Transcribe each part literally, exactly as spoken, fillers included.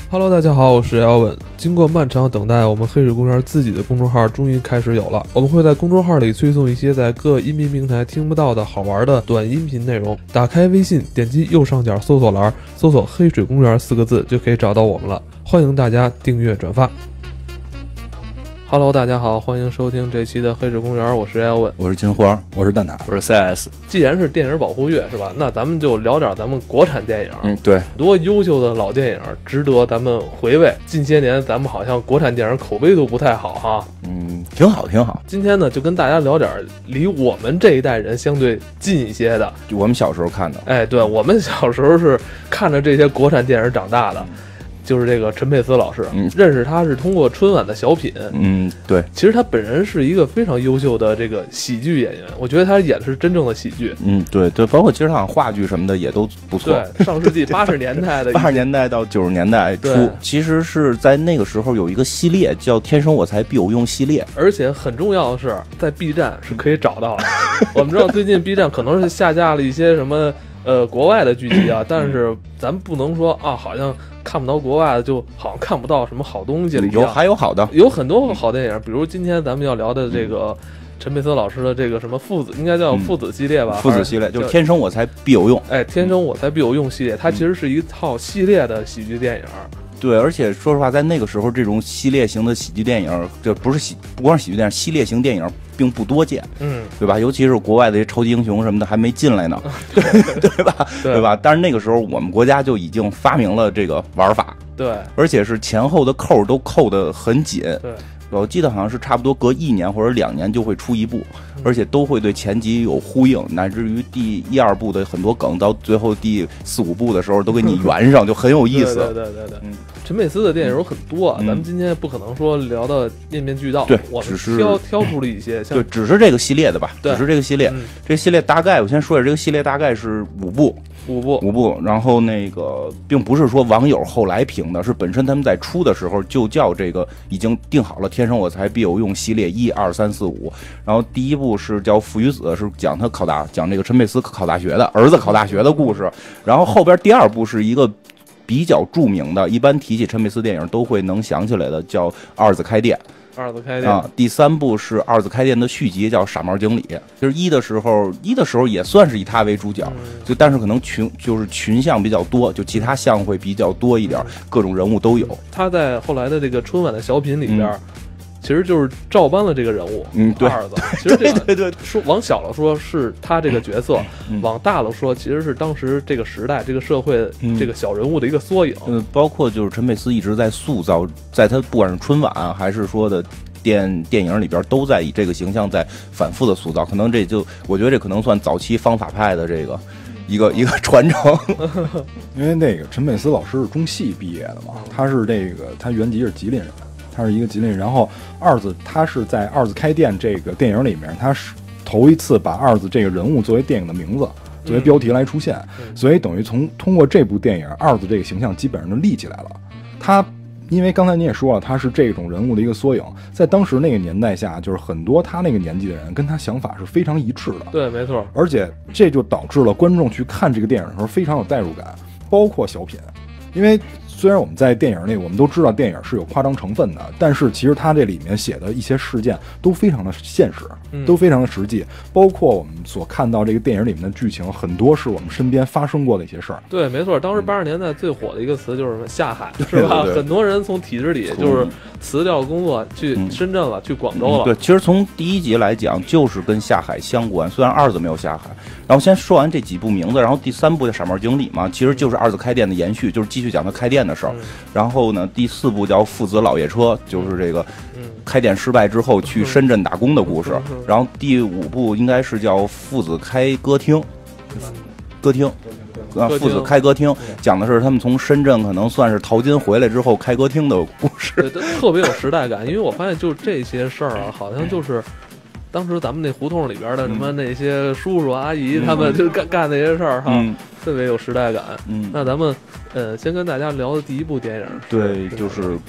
Hello， 大家好，我是 Elvin。经过漫长等待，我们黑水公园自己的公众号终于开始有了。我们会在公众号里推送一些在各音频平台听不到的好玩的短音频内容。打开微信，点击右上角搜索栏，搜索黑水公园四个字就可以找到我们了。欢迎大家订阅转发。Hello， 大家好，欢迎收听这期的黑水公园，我是 Elvin， 我是金花，我是蛋挞， 我是 C S。 既然是电影保护月是吧？那咱们就聊点咱们国产电影。 嗯，对， 多优秀的老电影值得咱们回味。近些年咱们好像国产电影口碑都不太好哈。 嗯，挺好，挺好。 今天呢，就跟大家聊点离我们这一代人相对近一些的， 就我们小时候看的。 哎，对，我们小时候是看着这些国产电影长大的。嗯，就是这个陈佩斯老师，嗯，认识他是通过春晚的小品， 嗯，对， 其实他本人是一个非常优秀的这个喜剧演员，我觉得他演的是真正的喜剧， 嗯，对对，包括其实好像话剧什么的也都不错。 对，上世纪八十年代的八十年代到九十年代初，其实是在那个时候有一个系列叫《天生我材必有用》系列， 而且很重要的是在 B 站是可以找到的。我们知道最近 B 站可能是下架了一些什么呃国外的剧集啊，但是咱不能说啊，好像看不到国外的，就好像看不到什么好东西了一样。 有还有好的， 有很多好电影，比如今天咱们要聊的这个陈佩斯老师的这个什么父子，应该叫父子系列吧？ 嗯、父子系列就是天生我材必有用。 哎，天生我材必有用系列，它其实是一套系列的喜剧电影。 对，而且说实话，在那个时候，这种系列型的喜剧电影，这不是喜，不光是喜剧电影，系列型电影并不多见， 嗯， 对吧？尤其是国外的超级英雄什么的还没进来呢，对对吧？ 对, 对吧？但是那个时候，我们国家就已经发明了这个玩法， 对， 而且是前后的扣都扣得很紧， 对。 我记得好像是差不多隔一年或者两年就会出一部，而且都会对前集有呼应，乃至于第一二部的很多梗到最后第四五部的时候都给你圆上，就很有意思。 对对对对对。嗯，陈佩斯的电影有很多，啊， 嗯、 咱们今天不可能说聊到面面俱到， 对， 我们只是挑挑出了一些， 对，只是这个系列的吧， 对， 只是这个系列， 嗯、 这个系列大概我先说一下，这个系列大概是五部。 五部五部，然后那个并不是说网友后来评的，是本身他们在出的时候就叫这个已经定好了，天生我材必有用系列一二三四五。然后第一部是叫父与子，是讲他考大讲这个陈佩斯考大学的儿子考大学的故事。然后后边第二部是一个比较著名的，一般提起陈佩斯电影都会能想起来的，叫二子开店。 二子开店啊，第三部是二子开店的续集，叫傻帽经理。就是一的时候，一的时候也算是以他为主角， 嗯、 就但是可能群就是群像比较多，就其他项会比较多一点，嗯、各种人物都有。 他在后来的这个春晚的小品里边。嗯，其实就是照搬了这个人物， 嗯，对， 二子。其实这个对对对， 说往小了说是他这个角色， 嗯、 往大了说其实是当时这个时代、这个社会、 嗯、 这个小人物的一个缩影。 嗯，包括就是陈佩斯一直在塑造，在他不管是春晚还是说的电电影里边，都在以这个形象在反复的塑造。可能这就我觉得这可能算早期方法派的这个一个一个传承。 因为那个陈佩斯老师是中戏毕业的嘛，他是这个他原籍是吉林人。他是一个吉林人，然后二子他是在二子开店这个电影里面，他是头一次把二子这个人物作为电影的名字、作为标题来出现， 嗯、 所以等于从通过这部电影，二子这个形象基本上就立起来了。他因为刚才你也说了，他是这种人物的一个缩影，在当时那个年代下，就是很多他那个年纪的人跟他想法是非常一致的。 对，没错。 而且这就导致了观众去看这个电影的时候非常有代入感，包括小品，因为。虽然我们在电影里我们都知道电影是有夸张成分的，但是其实它这里面写的一些事件都非常的现实，都非常的实际，包括我们所看到这个电影里面的剧情，很多是我们身边发生过的一些事儿。 对，没错，当时八十年代最火的一个词就是什么下海，是吧？对对对，很多人从体制里就是辞掉工作去深圳了，嗯、去广州了、 嗯。对，其实从第一集来讲就是跟下海相关，虽然二子没有下海。然后先说完这几部名字，然后第三部叫傻帽经理嘛，其实就是二子开店的延续，就是继续讲他开店的事儿。 嗯、 然后呢，第四部叫父子老爷车，就是这个开店失败之后去深圳打工的故事。 嗯、 然后第五部应该是叫父子开歌厅，歌厅。啊，父子开歌厅，讲的是他们从深圳可能算是淘金回来之后开歌厅的故事， 对，特别有时代感。因为我发现就这些事儿啊，好像就是当时咱们那胡同里边的什么那些叔叔阿姨，嗯、他们就干干那些事儿哈， 嗯、 特别有时代感。 嗯， 那咱们呃先跟大家聊的第一部电影， 对，就是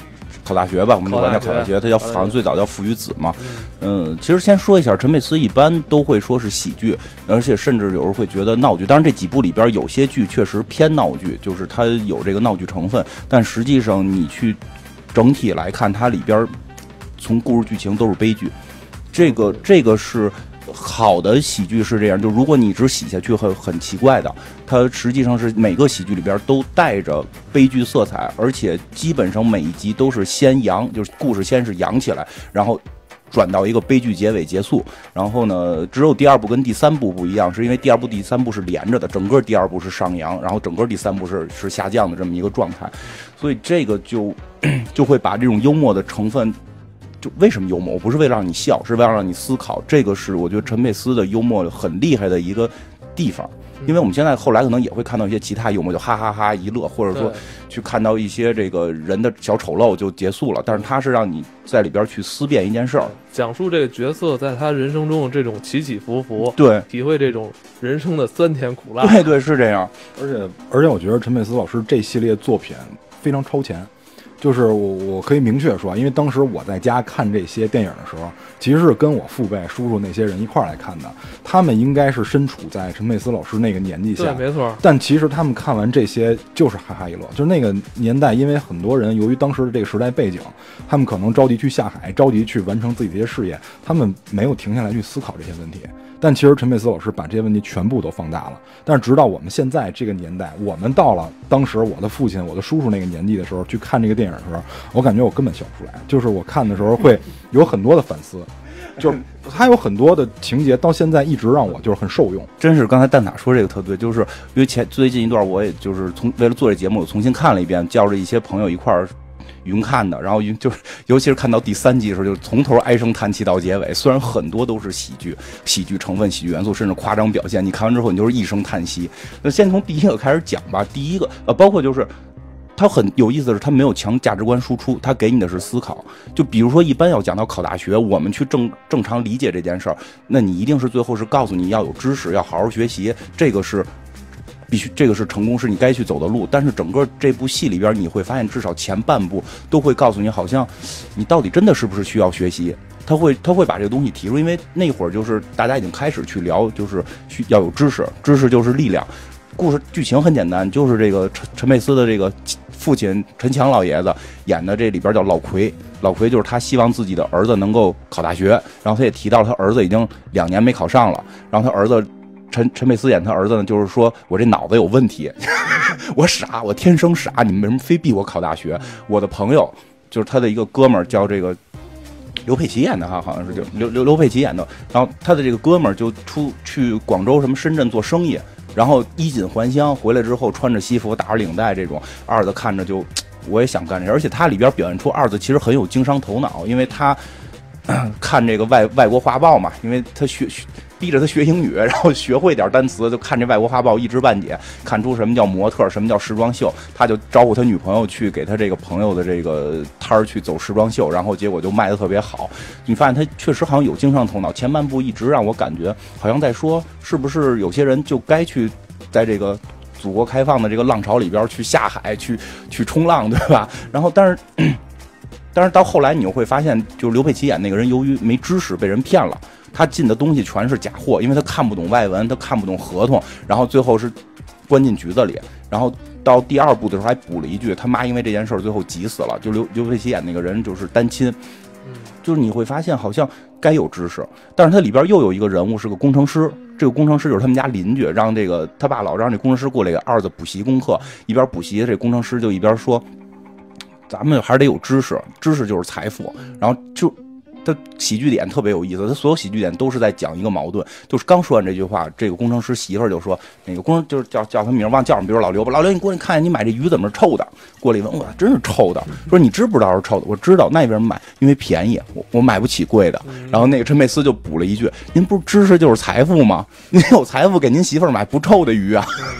考大学吧，我们就管叫考大学，它叫好像最早叫父与子嘛。嗯，其实先说一下，陈佩斯一般都会说是喜剧，而且甚至有时候会觉得闹剧。当然这几部里边有些剧确实偏闹剧，就是它有这个闹剧成分，但实际上你去整体来看，它里边从故事剧情都是悲剧。这个这个是好的喜剧是这样，就如果你只洗下去很很奇怪的，它实际上是每个喜剧里边都带着悲剧色彩，而且基本上每一集都是先扬，就是故事先是扬起来，然后转到一个悲剧结尾结束。然后呢，只有第二部跟第三部不一样，是因为第二部第三部是连着的，整个第二部是上扬，然后整个第三部是是下降的这么一个状态，所以这个就就会把这种幽默的成分。就为什么幽默？我不是为了让你笑，是为了让你思考。这个是我觉得陈佩斯的幽默很厉害的一个地方。因为我们现在后来可能也会看到一些其他幽默，就哈哈哈一乐，或者说去看到一些这个人的小丑陋就结束了。但是他是让你在里边去思辨一件事儿， 讲述这个角色在他人生中的这种起起伏伏， 对， 体会这种人生的酸甜苦辣。 对对，是这样。 而且而且我觉得陈佩斯老师这系列作品非常超前。就是我我可以明确说，因为当时我在家看这些电影的时候，其实是跟我父辈、叔叔那些人一块儿来看的。他们应该是身处在陈佩斯老师那个年纪下， 对，没错。 但其实他们看完这些就是哈哈一乐，就是那个年代，因为很多人由于当时的这个时代背景，他们可能着急去下海，着急去完成自己的一些事业，他们没有停下来去思考这些问题。但其实陈佩斯老师把这些问题全部都放大了。但是直到我们现在这个年代，我们到了当时我的父亲、我的叔叔那个年纪的时候，去看这个电影的时候，我感觉我根本笑不出来。就是我看的时候会有很多的反思，就是他有很多的情节到现在一直让我就是很受用。 真是刚才蛋塔说这个特对，就是因为前最近一段我也就是从为了做这节目，我重新看了一遍，叫着一些朋友一块儿。云看的，然后就是尤其是看到第三集的时候，就是从头唉声叹气到结尾。虽然很多都是喜剧、喜剧成分、喜剧元素，甚至夸张表现，你看完之后你就是一声叹息。那先从第一个开始讲吧。第一个呃，包括就是它很有意思的是，它没有强价值观输出，它给你的是思考。就比如说，一般要讲到考大学，我们去正正常理解这件事儿，那你一定是最后是告诉你要有知识，要好好学习，这个是。必须，这个是成功，是你该去走的路。但是整个这部戏里边，你会发现，至少前半部都会告诉你，好像你到底真的是不是需要学习。他会，他会把这个东西提出，因为那会儿就是大家已经开始去聊，就是需要有知识，知识就是力量。故事剧情很简单，就是这个陈陈佩斯的这个父亲陈强老爷子演的，这里边叫老奎。老奎就是他希望自己的儿子能够考大学，然后他也提到他儿子已经两年没考上了，然后他儿子。陈陈佩斯演他儿子呢，就是说我这脑子有问题，我傻，我天生傻，你们为什么非逼我考大学？我的朋友就是他的一个哥们儿，叫这个刘佩琦演的哈，好像是就刘刘刘佩琦演的。然后他的这个哥们儿就出去广州什么深圳做生意，然后衣锦还乡，回来之后穿着西服打着领带这种，二子看着就我也想干这，而且他里边表现出二子其实很有经商头脑，因为他看这个外外国画报嘛，因为他学学。逼着他学英语，然后学会点单词，就看这外国画报一知半解，看出什么叫模特，什么叫时装秀，他就招呼他女朋友去给他这个朋友的这个摊儿去走时装秀，然后结果就卖得特别好。你发现他确实好像有经商头脑，前半部一直让我感觉好像在说，是不是有些人就该去在这个祖国开放的这个浪潮里边去下海去去冲浪，对吧？然后但是但是到后来你又会发现，就刘佩琦演那个人由于没知识被人骗了，他进的东西全是假货，因为他看不懂外文，他看不懂合同，然后最后是关进局子里。然后到第二部的时候还补了一句，他妈因为这件事最后急死了。就刘刘佩琦演那个人就是单亲，就是你会发现好像该有知识，但是他里边又有一个人物是个工程师，这个工程师就是他们家邻居，让这个他爸老让这工程师过来给二子补习功课，一边补习这工程师就一边说。咱们还是得有知识，知识就是财富。然后就他喜剧点特别有意思，他所有喜剧点都是在讲一个矛盾。就是刚说完这句话，这个工程师媳妇儿就说：“那个工程就是叫叫他名忘叫什么，比如老刘吧，老刘你过来看看，你买这鱼怎么是臭的？”过来一问，哇，真是臭的。说你知不知道是臭的？我知道，那为什么买？因为便宜，我我买不起贵的。然后那个陈佩斯就补了一句：“您不是知识就是财富吗？您有财富给您媳妇儿买不臭的鱼啊。”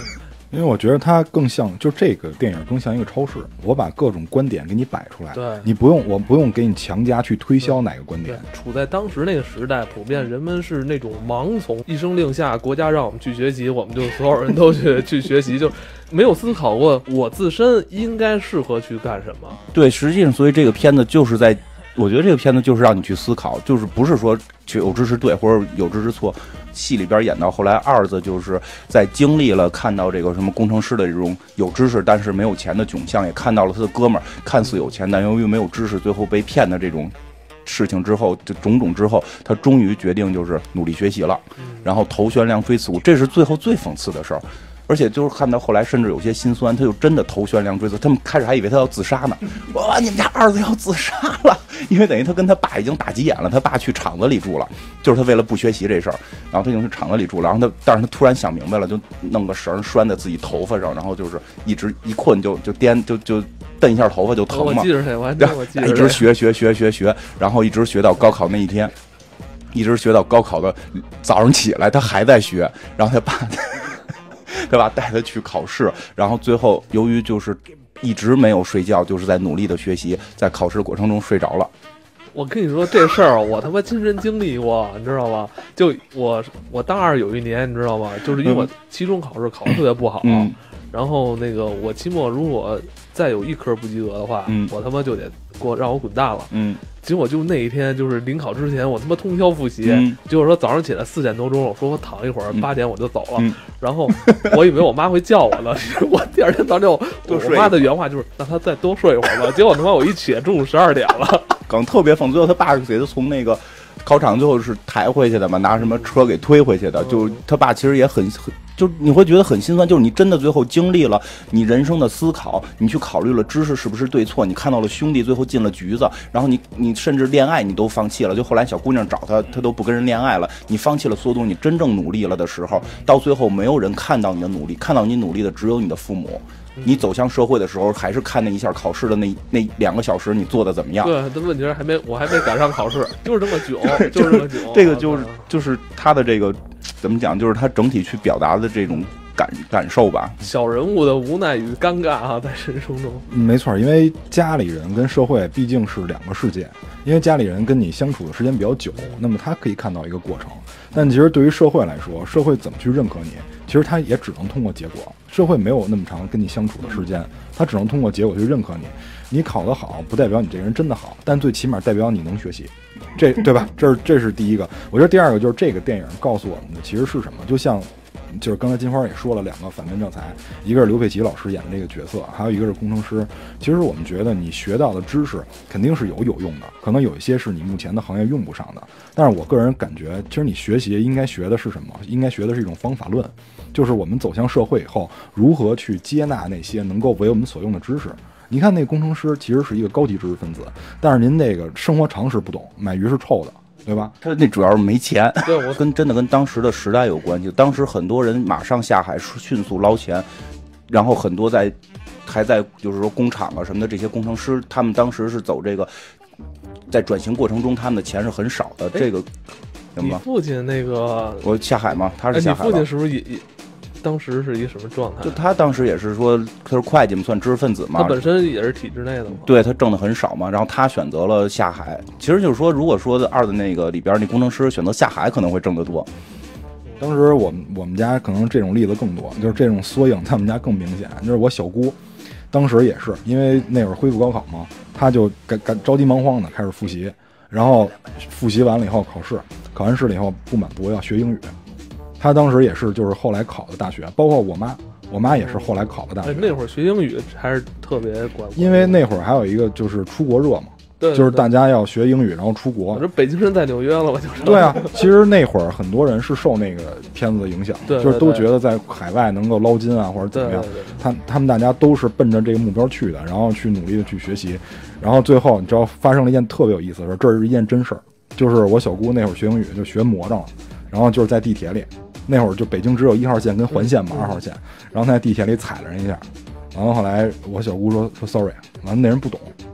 因为我觉得它更像，就这个电影更像一个超市，我把各种观点给你摆出来， 对， 你不用，我不用给你强加去推销哪个观点。 处在当时那个时代，普遍人们是那种盲从，一声令下，国家让我们去学习，我们就所有人都去去学习，就没有思考过我自身应该适合去干什么。 对，实际上，所以这个片子就是在，我觉得这个片子就是让你去思考，就是不是说有知识对或者有知识错。戏里边演到后来，二子就是在经历了看到这个什么工程师的这种有知识但是没有钱的窘相，也看到了他的哥们儿看似有钱但由于没有知识最后被骗的这种事情之后，就种种之后，他终于决定就是努力学习了，然后头悬梁锥刺股，这是最后最讽刺的事儿。而且就是看到后来，甚至有些心酸，他就真的头悬梁锥刺。他们开始还以为他要自杀呢，哇，你们家儿子要自杀了，因为等于他跟他爸已经打急眼了，他爸去厂子里住了，就是他为了不学习这事儿，然后他已经去厂子里住了，然后他，但是他突然想明白了，就弄个绳拴在自己头发上，然后就是一直一困就就颠就就蹬一下头发就疼嘛。 我记着这，我还真我记着， 一直学学学学学，然后一直学到高考那一天，一直学到高考的早上起来，他还在学，然后他爸。对吧？带他去考试，然后最后由于就是一直没有睡觉，就是在努力的学习，在考试过程中睡着了。 我跟你说这事儿，我他妈亲身经历过，你知道吗？就我我大二有一年，你知道吗？就是因为我期中考试考得特别不好， 嗯、 然后那个我期末如果再有一科不及格的话， 嗯、 我他妈就得给我让我滚蛋了。 嗯。 结果就那一天，就是临考之前，我他妈通宵复习。 嗯、 结果说早上起来四点多钟，我说我躺一会儿，八、嗯、点我就走了。 嗯、 然后我以为我妈会叫我呢，我第二天早上我我妈的原话就是让她再多睡一会儿吧。结果他妈我一起来中午十二点了， 刚特别疯。最后他爸给他从那个考场最后是抬回去的嘛，拿什么车给推回去的。嗯、就他爸其实也很很。就你会觉得很心酸，就是你真的最后经历了你人生的思考，你去考虑了知识是不是对错，你看到了兄弟最后进了局子，然后你你甚至恋爱你都放弃了，就后来小姑娘找他，他都不跟人恋爱了，你放弃了所有东西，你真正努力了的时候，到最后没有人看到你的努力，看到你努力的只有你的父母。你走向社会的时候，还是看那一下考试的那那两个小时你做的怎么样？ 对，但问题是还没我还没赶上考试，就是这么囧，就是这么囧。 这个就是就是他的这个怎么讲，就是他整体去表达的这种感感受吧。 小人物的无奈与尴尬啊，在人生中。 嗯，没错，因为家里人跟社会毕竟是两个世界，因为家里人跟你相处的时间比较久，那么他可以看到一个过程，但其实对于社会来说，社会怎么去认可你？其实他也只能通过结果，社会没有那么长跟你相处的时间，他只能通过结果去认可你。你考得好，不代表你这个人真的好，但最起码代表你能学习，这对吧？这是这是第一个。我觉得第二个就是这个电影告诉我们的其实是什么？就像，就是刚才金花也说了，两个反面教材，一个是刘佩琦老师演的这个角色，还有一个是工程师。其实我们觉得你学到的知识肯定是有有用的，可能有一些是你目前的行业用不上的。但是我个人感觉，其实你学习应该学的是什么？应该学的是一种方法论。就是我们走向社会以后，如何去接纳那些能够为我们所用的知识。你看那个工程师其实是一个高级知识分子，但是您那个生活常识不懂，买鱼是臭的，对吧？ 他那主要是没钱， 对，我跟真的跟当时的时代有关系。当时很多人马上下海迅速捞钱，然后很多在还在就是说工厂啊什么的这些工程师，他们当时是走这个在转型过程中，他们的钱是很少的。这个你父亲那个我下海吗？他是下海、 哎。你父亲是不是也也当时是一个什么状态？ 就他当时也是说他是会计嘛，算知识分子嘛。 他本身也是体制内的嘛。 对，他挣的很少嘛，然后他选择了下海。其实就是说，如果说二的那个里边那工程师选择下海，可能会挣得多。 当时我们我们家可能这种例子更多，就是这种缩影，他们家更明显。就是我小姑，当时也是因为那会儿恢复高考嘛，他就赶赶着急忙慌的开始复习，然后复习完了以后考试，考完试了以后不满足要学英语。他当时也是，就是后来考的大学，包括我妈，我妈也是后来考的大学。 哎、那会儿学英语还是特别管， 因为那会儿还有一个就是出国热嘛， 对对对， 就是大家要学英语，然后出国。 我这北京人在纽约了，我就说。 对啊，其实那会儿很多人是受那个片子的影响， 对对对， 就是都觉得在海外能够捞金啊，或者怎么样。 对对对， 他他们大家都是奔着这个目标去的，然后去努力的去学习，然后最后你知道发生了一件特别有意思的事，这是一件真事儿，就是我小姑那会儿学英语就学魔怔了，然后就是在地铁里。那会儿就北京只有一号线跟环线嘛，二号线，然后他在地铁里踩了人一下，然后后来我小姑说说 sorry， 完了那人不懂，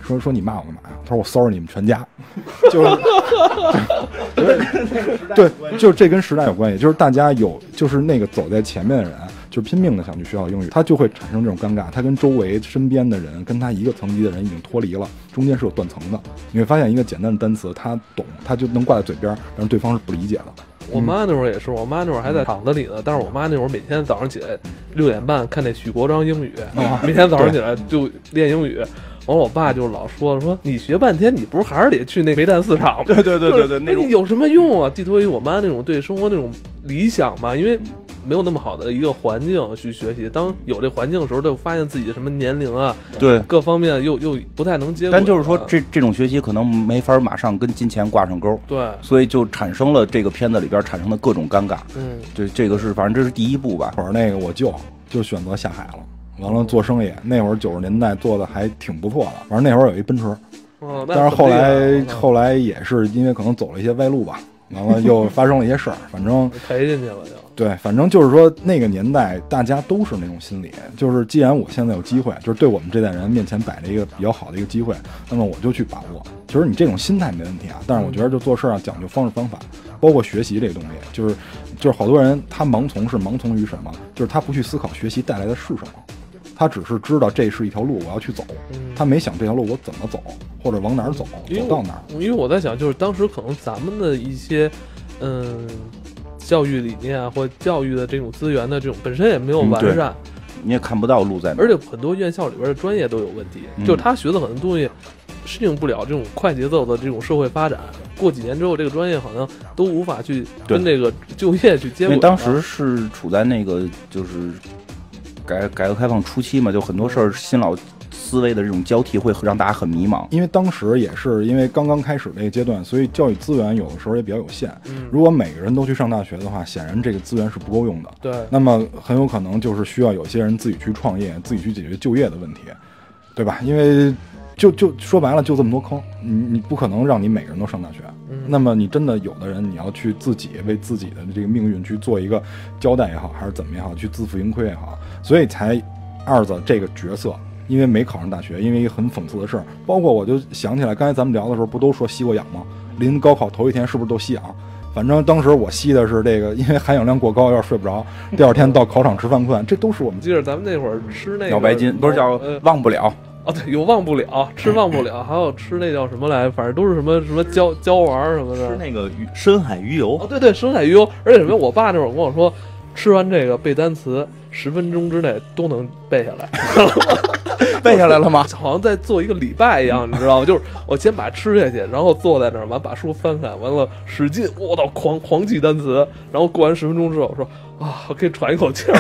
说说你骂我干嘛呀？他说我骚扰你们全家，就是对，就是这跟时代有关系，就是大家有就是那个走在前面的人，就是拼命的想去学好英语，他就会产生这种尴尬，他跟周围身边的人跟他一个层级的人已经脱离了，中间是有断层的。你会发现一个简单的单词他懂，他就能挂在嘴边，但是对方是不理解的。 我妈那会儿也是，我妈那会儿还在厂子里呢，但是我妈那会儿每天早上起来六点半看那许国璋英语，每天早上起来就练英语。完了，我爸就老说说你学半天，你不是还是得去那煤炭市场吗？ 对对对对对，那种有什么用啊？寄托于我妈那种对生活那种理想嘛，因为没有那么好的一个环境去学习。当有这环境的时候，就发现自己的什么年龄啊， 对各方面又又不太能接轨。 但就是说，这这种学习可能没法马上跟金钱挂上钩， 对， 所以就产生了这个片子里边产生的各种尴尬。 嗯， 这这个是反正这是第一步吧。 会儿那个我舅就选择下海了。完了做生意，那会儿九十年代做的还挺不错的。反正那会儿有一奔驰， 哦， 但是后来后来也是因为可能走了一些歪路吧，完了又发生了一些事儿，反正赔进去了就。 对，反正就是说那个年代大家都是那种心理，就是既然我现在有机会，就是对我们这代人面前摆了一个比较好的一个机会，那么我就去把握。其实你这种心态没问题啊，但是我觉得就做事啊讲究方式方法，包括学习这个东西，就是就是好多人他盲从是盲从于什么？就是他不去思考学习带来的是什么。他只是知道这是一条路，我要去走，他没想这条路我怎么走，或者往哪儿走，走到哪儿。 因为我在想，就是当时可能咱们的一些，嗯，教育理念啊，或教育的这种资源的这种本身也没有完善， 嗯、你也看不到路在哪。 而且很多院校里边的专业都有问题，嗯、就是他学的很多东西适应不了这种快节奏的这种社会发展。过几年之后，这个专业好像都无法去跟这个就业去接轨。 因为当时是处在那个就是。改改革开放初期嘛，就很多事儿新老思维的这种交替会让大家很迷茫。 因为当时也是因为刚刚开始这个阶段，所以教育资源有的时候也比较有限。 嗯， 如果每个人都去上大学的话，显然这个资源是不够用的。 对， 那么很有可能就是需要有些人自己去创业，自己去解决就业的问题，对吧？因为就就说白了，就这么多坑，你你不可能让你每个人都上大学。 嗯， 那么你真的有的人，你要去自己为自己的这个命运去做一个交代也好，还是怎么也好，去自负盈亏也好，所以才二子这个角色，因为没考上大学，因为一个很讽刺的事儿，包括我就想起来，刚才咱们聊的时候不都说吸过氧吗？临高考头一天是不是都吸氧？反正当时我吸的是这个，因为含氧量过高，有点睡不着。第二天到考场吃饭困，这都是我们记得咱们那会儿吃那个脑白金，不是叫忘不了。 哦，对，有忘不了，吃忘不了，还有吃那叫什么来，反正都是什么什么椒椒丸什么的， 吃那个鱼深海鱼油。 哦，对对，深海鱼油，而且什么，我爸那会儿跟我说，吃完这个背单词，十分钟之内都能背下来。 背下来了吗？ 好像在做一个礼拜一样，你知道吗？就是我先把它吃下去，然后坐在那儿，完把书翻开，完了使劲，我操，狂狂记单词，然后过完十分钟之后，我说啊，可以喘一口气儿。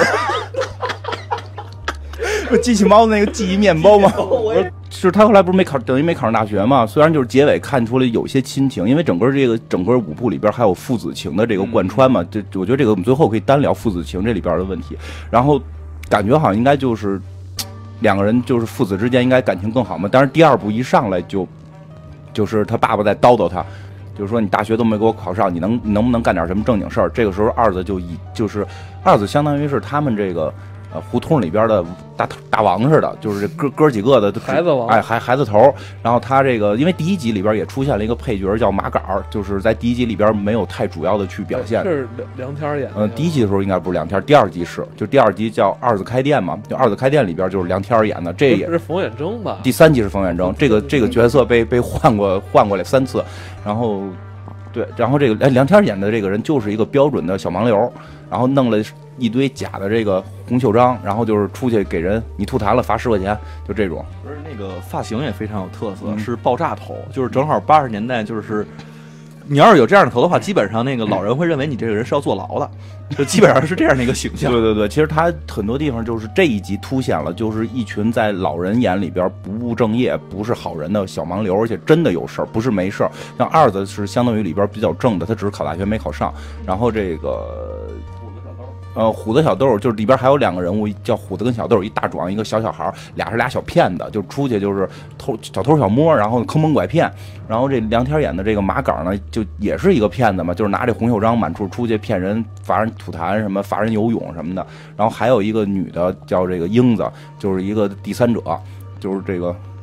不机器猫那个记忆面包吗？是他后来不是没考，等于没考上大学嘛？虽然就是结尾看出来有些亲情，因为整个这个整个五部里边还有父子情的这个贯穿嘛。这、嗯、我觉得这个我们最后可以单聊父子情这里边的问题。然后感觉好像应该就是两个人就是父子之间应该感情更好嘛。但是第二部一上来就就是他爸爸在叨叨他。就是说你大学都没给我考上，你能你能不能干点什么正经事儿？这个时候二子就以就是二子相当于是他们这个呃胡同里边的大大王似的，就是哥哥几个的孩子王， 哎孩孩子头。然后他这个因为第一集里边也出现了一个配角叫马杆，就是在第一集里边没有太主要的去表现。 是梁天演的。 嗯，第一集的时候应该不是梁天，第二集是，就第二集叫二子开店嘛，就二子开店里边就是梁天演的，这也是冯远征吧？ 第三集是冯远征，这个这个角色被被换过换过来三次，然后。对，然后这个梁天演的这个人就是一个标准的小盲流，然后弄了一堆假的这个红袖章，然后就是出去给人你吐痰了罚十块钱，就这种。 不是那个发型也非常有特色，嗯、是爆炸头，就是正好八十年代就是。你要是有这样的头的话，基本上那个老人会认为你这个人是要坐牢的，就基本上是这样的一个形象。 对对对，其实他很多地方就是这一集凸显了，就是一群在老人眼里边不务正业、不是好人的小盲流，而且真的有事儿，不是没事儿。像二子是相当于里边比较正的，他只是考大学没考上，然后这个。呃，虎子小豆就是里边还有两个人物，叫虎子跟小豆，一大壮一个小小孩，俩是俩小骗子，就出去就是偷小偷小摸，然后坑蒙拐骗。然后这梁天演的这个马杆呢，就也是一个骗子嘛，就是拿这红袖章满处出去骗人，罚人吐痰什么，罚人游泳什么的。然后还有一个女的叫这个英子，就是一个第三者，就是这个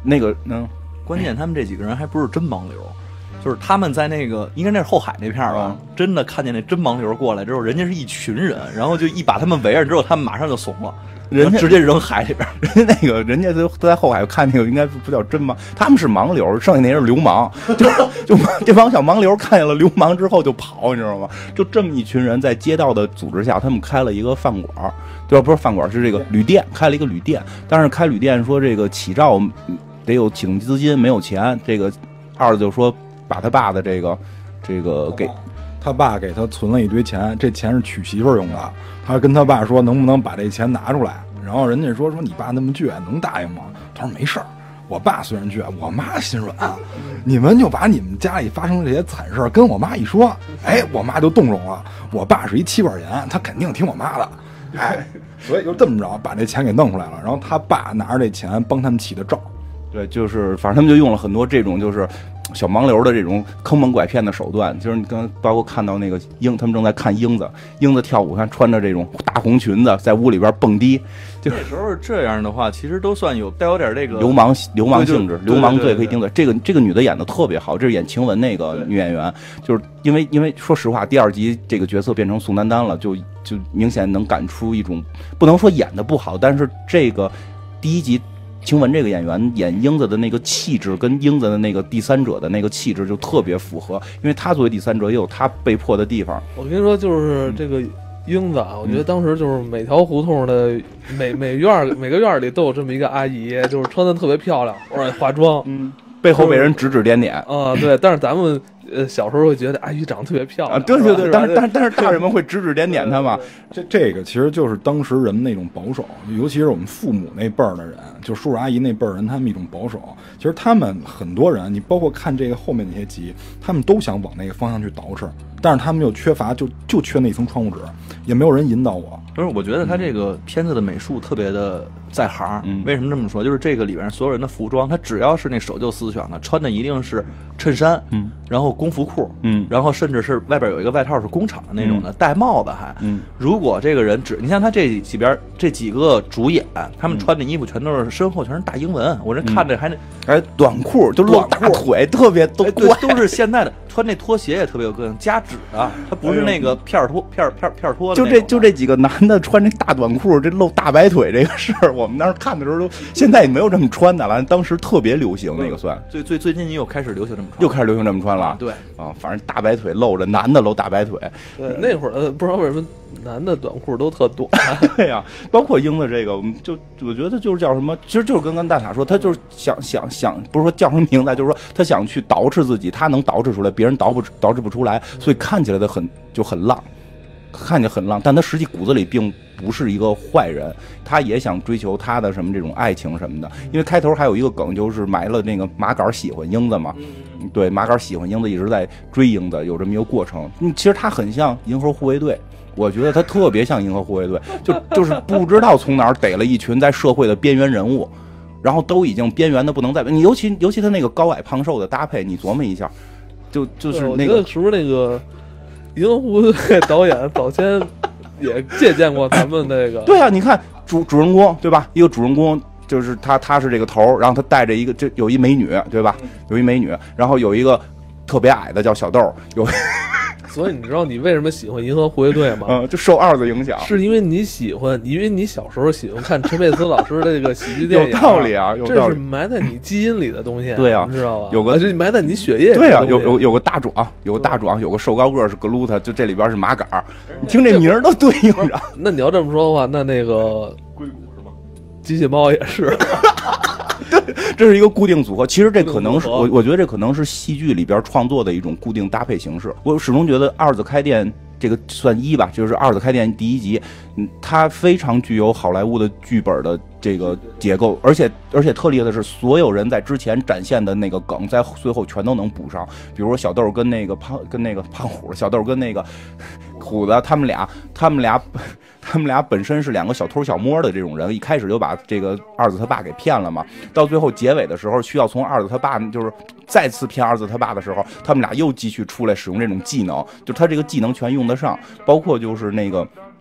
那个嗯， 关键他们这几个人还不是真盲流。就是他们在那个应该那是后海那片吧、嗯，真的看见那真盲流过来之后，人家是一群人，然后就一把他们围着之后，他们马上就怂了，人家直接扔海里边。 人家那个人家都都在后海看那个应该不叫真盲，他们是盲流，剩下那人是流氓，就就这帮小盲流看见了流氓之后就跑，你知道吗？就这么一群人在街道的组织下，他们开了一个饭馆，对吧？不是饭馆，是这个旅店，开了一个旅店。但是开旅店说这个起照得有启动资金，没有钱，这个二子就说。把他爸的这个，这个给他爸给他存了一堆钱，这钱是娶媳妇儿用的。他跟他爸说能不能把这钱拿出来，然后人家说说你爸那么倔，能答应吗？他说没事儿，我爸虽然倔，我妈心软，你们就把你们家里发生这些惨事跟我妈一说，哎，我妈就动容了。我爸是一妻管严，他肯定听我妈的，哎，所以就这么着把这钱给弄出来了。然后他爸拿着这钱帮他们起的照， 对，就是反正他们就用了很多这种就是。小盲流的这种坑蒙拐骗的手段，就是你刚包括看到那个英，他们正在看英子，英子跳舞，看穿着这种大红裙子在屋里边蹦迪，就那时候这样的话，其实都算有带有点这个流氓流氓性质，流氓罪可以定罪。 这个这个女的演的特别好，这是演晴雯那个女演员，就是因为因为说实话，第二集这个角色变成宋丹丹了，就就明显能感出一种不能说演的不好，但是这个第一集。晴雯这个演员演英子的那个气质，跟英子的那个第三者的那个气质就特别符合，因为他作为第三者也有他被迫的地方。 我跟你说，就是这个英子啊，我觉得当时就是每条胡同的每每院每个院里都有这么一个阿姨，就是穿的特别漂亮，而且化妆， 嗯，背后被人指指点点啊，对。但是咱们呃小时候会觉得阿姨长得特别漂亮， 啊，对对对，但是但是但是大人们会指指点点她嘛。 这这个其实就是当时人们那种保守，尤其是我们父母那辈儿的人，就叔叔阿姨那辈儿人，他们一种保守。其实他们很多人，你包括看这个后面那些集，他们都想往那个方向去捯饬，但是他们又缺乏，就就缺那层窗户纸，也没有人引导我。 不是，我觉得他这个片子的美术特别的在行。 嗯， 为什么这么说？就是这个里边所有人的服装，他只要是那守旧思想的，穿的一定是衬衫， 嗯， 然后工服裤， 嗯， 然后甚至是外边有一个外套是工厂的那种的， 嗯、 戴帽子还， 嗯。 如果这个人只，你像他这几边这几个主演，他们穿的衣服全都是身后全是大英文，我这看着还那， 哎，短裤就露大腿，特别都对，都是现在的。穿那拖鞋也特别有个性，加指的，他不是那个片儿拖片儿片儿片儿拖的。 就这就这几个男的穿这大短裤，这露大白腿这个事儿，我们当时看的时候都，现在也没有这么穿的了，当时特别流行那个算。 最最最近你又开始流行这么穿， 又开始流行这么穿了。 啊对啊，反正大白腿露着，男的露大白腿。 对，那会儿呃不知道为什么男的短裤都特短。 对呀、啊，包括英子这个，我们就我觉得就是叫什么，其实就是跟刚大塔说，他就是想想想，不是说叫什么名字，就是说他想去捯饬自己，他能捯饬出来，别人捯不捯饬不出来，所以看起来的很就很浪，看起来很浪，但他实际骨子里并不是一个坏人，他也想追求他的什么这种爱情什么的。因为开头还有一个梗，就是埋了那个马杆喜欢英子嘛，对，马杆喜欢英子，一直在追英子，有这么一个过程。嗯，其实他很像银河护卫队。我觉得他特别像银河护卫队，就就是不知道从哪儿逮了一群在社会的边缘人物，然后都已经边缘的不能再，你尤其尤其他那个高矮胖瘦的搭配，你琢磨一下，就就是那个是不是那个银河护卫队导演早先也借鉴过咱们那个？ 对啊，你看主主人公对吧？一个主人公就是他，他是这个头，然后他带着一个，这有一美女对吧？有一美女，然后有一个特别矮的叫小豆，有。 所以你知道你为什么喜欢银河护卫队吗？ 嗯，就受二子影响， 是因为你喜欢，因为你小时候喜欢看陈佩斯老师的这个喜剧电影， 有道理啊，有道理， 这是埋在你基因里的东西， 对啊， 你知道吧？ 有个这埋在你血液里， 对啊，有有有个大壮，有个大壮，有个瘦高个是格鲁特，就这里边是马杆儿，你听这名儿都对应着。 那你要这么说的话，那那个硅谷是吗？ 机械猫也是。 对，这是一个固定组合。其实这可能是我，我觉得这可能是戏剧里边创作的一种固定搭配形式。我始终觉得二子开店这个算一吧，就是二子开店第一集，嗯，它非常具有好莱坞的剧本的这个结构，而且而且特厉害的是，所有人在之前展现的那个梗，在最后全都能补上。比如说小豆跟那个胖跟那个胖虎，小豆跟那个虎子，他们俩他们俩。他们俩本身是两个小偷小摸的这种人，一开始就把这个二子他爸给骗了嘛。到最后结尾的时候，需要从二子他爸就是再次骗二子他爸的时候，他们俩又继续出来使用这种技能，就他这个技能全用得上，包括就是那个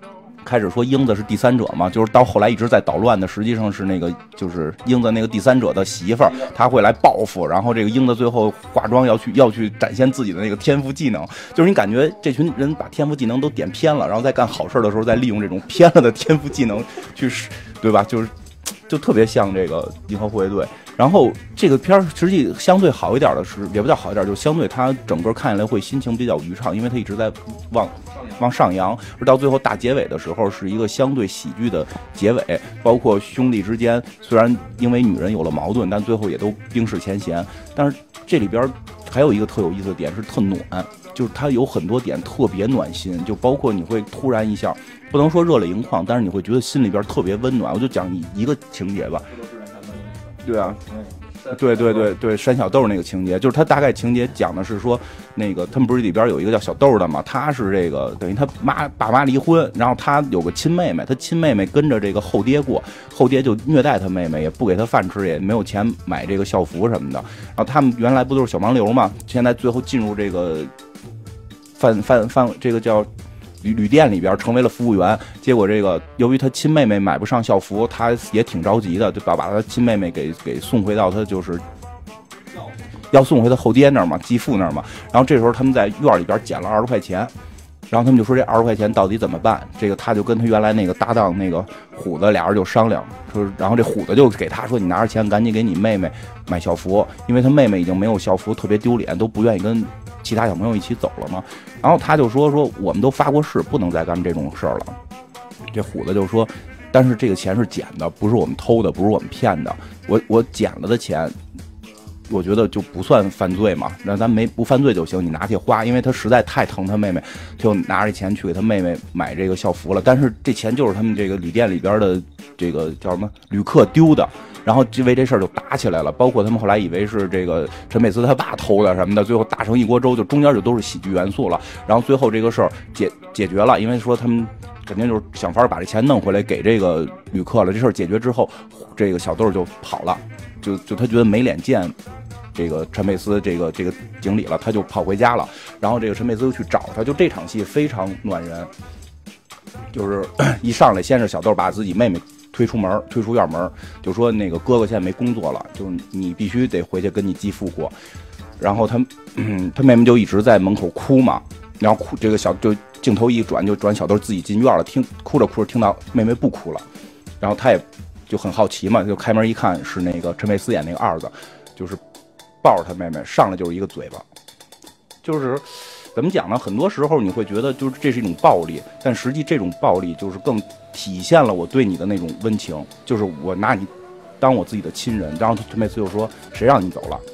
开始说英子是第三者嘛，就是到后来一直在捣乱的，实际上是那个就是英子那个第三者的媳妇儿，她会来报复，然后这个英子最后化妆要去要去展现自己的那个天赋技能，就是你感觉这群人把天赋技能都点偏了，然后在干好事的时候再利用这种偏了的天赋技能去，对吧？就是就特别像这个《银河护卫队》。然后这个片儿实际相对好一点的是，也不叫好一点，就相对它整个看起来会心情比较愉畅，因为它一直在往往上扬，而到最后大结尾的时候是一个相对喜剧的结尾，包括兄弟之间虽然因为女人有了矛盾，但最后也都冰释前嫌。但是这里边还有一个特有意思的点是特暖，就是它有很多点特别暖心，就包括你会突然一下，不能说热泪盈眶，但是你会觉得心里边特别温暖。我就讲一个情节吧。对啊，对对对对，山小豆那个情节，就是他大概情节讲的是说，那个他们不是里边有一个叫小豆的嘛，他是这个等于他妈爸妈离婚，然后他有个亲妹妹，他亲妹妹跟着这个后爹过，后爹就虐待他妹妹，也不给他饭吃，也没有钱买这个校服什么的。然后他们原来不都是小盲流嘛，现在最后进入这个饭饭饭这个叫。旅旅店里边成为了服务员，结果这个由于他亲妹妹买不上校服，他也挺着急的，就把把他亲妹妹给给送回到他就是要送回他后爹那儿嘛，继父那儿嘛。然后这时候他们在院里边捡了二十块钱，然后他们就说这二十块钱到底怎么办？这个他就跟他原来那个搭档那个虎子俩人就商量，说然后这虎子就给他说你拿着钱赶紧给你妹妹买校服，因为他妹妹已经没有校服，特别丢脸，都不愿意跟其他小朋友一起走了嘛。然后他就说说我们都发过誓，不能再干这种事儿了。这虎子就说，但是这个钱是捡的，不是我们偷的，不是我们骗的。我我捡了的钱，我觉得就不算犯罪嘛，那咱没不犯罪就行，你拿去花，因为他实在太疼他妹妹，就拿着钱去给他妹妹买这个校服了。但是这钱就是他们这个旅店里边的这个叫什么旅客丢的。然后因为这事儿就打起来了，包括他们后来以为是这个陈佩斯他爸偷的什么的，最后打成一锅粥，就中间就都是喜剧元素了。然后最后这个事儿解解决了，因为说他们肯定就是想法把这钱弄回来给这个旅客了。这事儿解决之后，这个小豆就跑了，就就他觉得没脸见这个陈佩斯这个这个经理了，他就跑回家了。然后这个陈佩斯又去找他，就这场戏非常暖人，就是一上来先是小豆把自己妹妹推出门，推出院门，就说那个哥哥现在没工作了，就你必须得回去跟你继父过。然后他，嗯，他妹妹就一直在门口哭嘛，然后哭，这个小就镜头一转就转小豆自己进院了，听哭着哭着听到妹妹不哭了，然后他也就很好奇嘛，就开门一看是那个陈佩斯演那个二子，就是抱着他妹妹上来就是一个嘴巴，就是怎么讲呢？很多时候你会觉得就是这是一种暴力，但实际这种暴力就是更体现了我对你的那种温情，就是我拿你当我自己的亲人。然后陈佩斯又说：“谁让你走了？”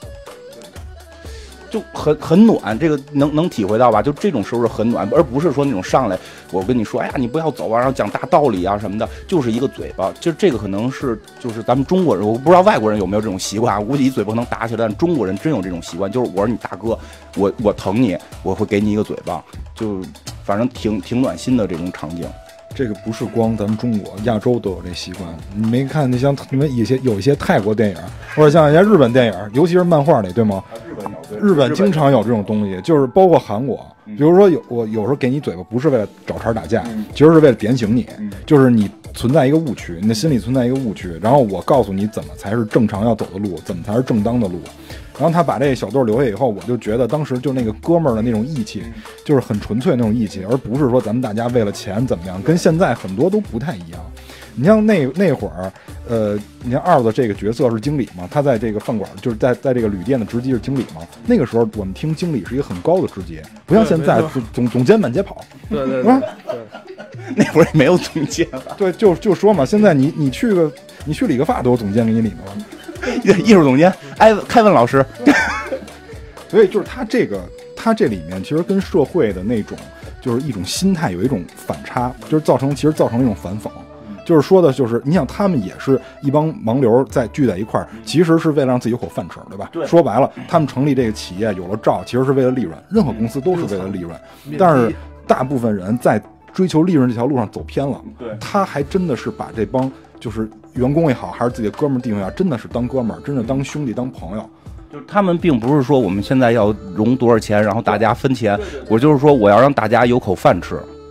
就很很暖，这个能能体会到吧？就这种时候是很暖，而不是说那种上来我跟你说，哎呀你不要走啊，然后讲大道理啊什么的，就是一个嘴巴。就这个可能是就是咱们中国人，我不知道外国人有没有这种习惯，估计一嘴巴能打起来，但中国人真有这种习惯，就是我是你大哥，我我疼你，我会给你一个嘴巴，就反正挺挺暖心的这种场景。 这个不是光咱们中国，亚洲都有这习惯。你没看那像你们一些有一些泰国电影，或者像一些日本电影，尤其是漫画里，对吗？ 日本有， 日本经常有这种东西，就是包括韩国，比如说有我有时候给你嘴巴，不是为了找茬打架，其实是为了点醒你，就是你存在一个误区，你的心里存在一个误区，然后我告诉你怎么才是正常要走的路，怎么才是正当的路。然后他把这个小豆留下以后，我就觉得当时就那个哥们儿的那种义气，就是很纯粹那种义气，而不是说咱们大家为了钱怎么样，跟现在很多都不太一样。你像那那会儿，呃，你像二子这个角色是经理嘛，他在这个饭馆就是在在这个旅店的职级是经理嘛。那个时候我们听经理是一个很高的职级，不像现在总总监满街跑。 对对对， 那会儿也没有总监了。 对，就就说嘛，现在你你去个你去理个发都有总监给你理嘛。 艺术总监艾凯文老师， 所以就是他这个他这里面其实跟社会的那种就是一种心态有一种反差，就是造成其实造成一种反讽。就是说的，就是你想，他们也是一帮盲流在聚在一块儿，其实是为了让自己有口饭吃，对吧？ 对。 说白了，他们成立这个企业有了照，其实是为了利润。任何公司都是为了利润，但是大部分人在追求利润这条路上走偏了。 对。 他还真的是把这帮就是员工也好，还是自己的哥们儿弟兄也好，真的是当哥们儿，真的当兄弟当朋友。 就是他们并不是说我们现在要融多少钱，然后大家分钱，我就是说我要让大家有口饭吃。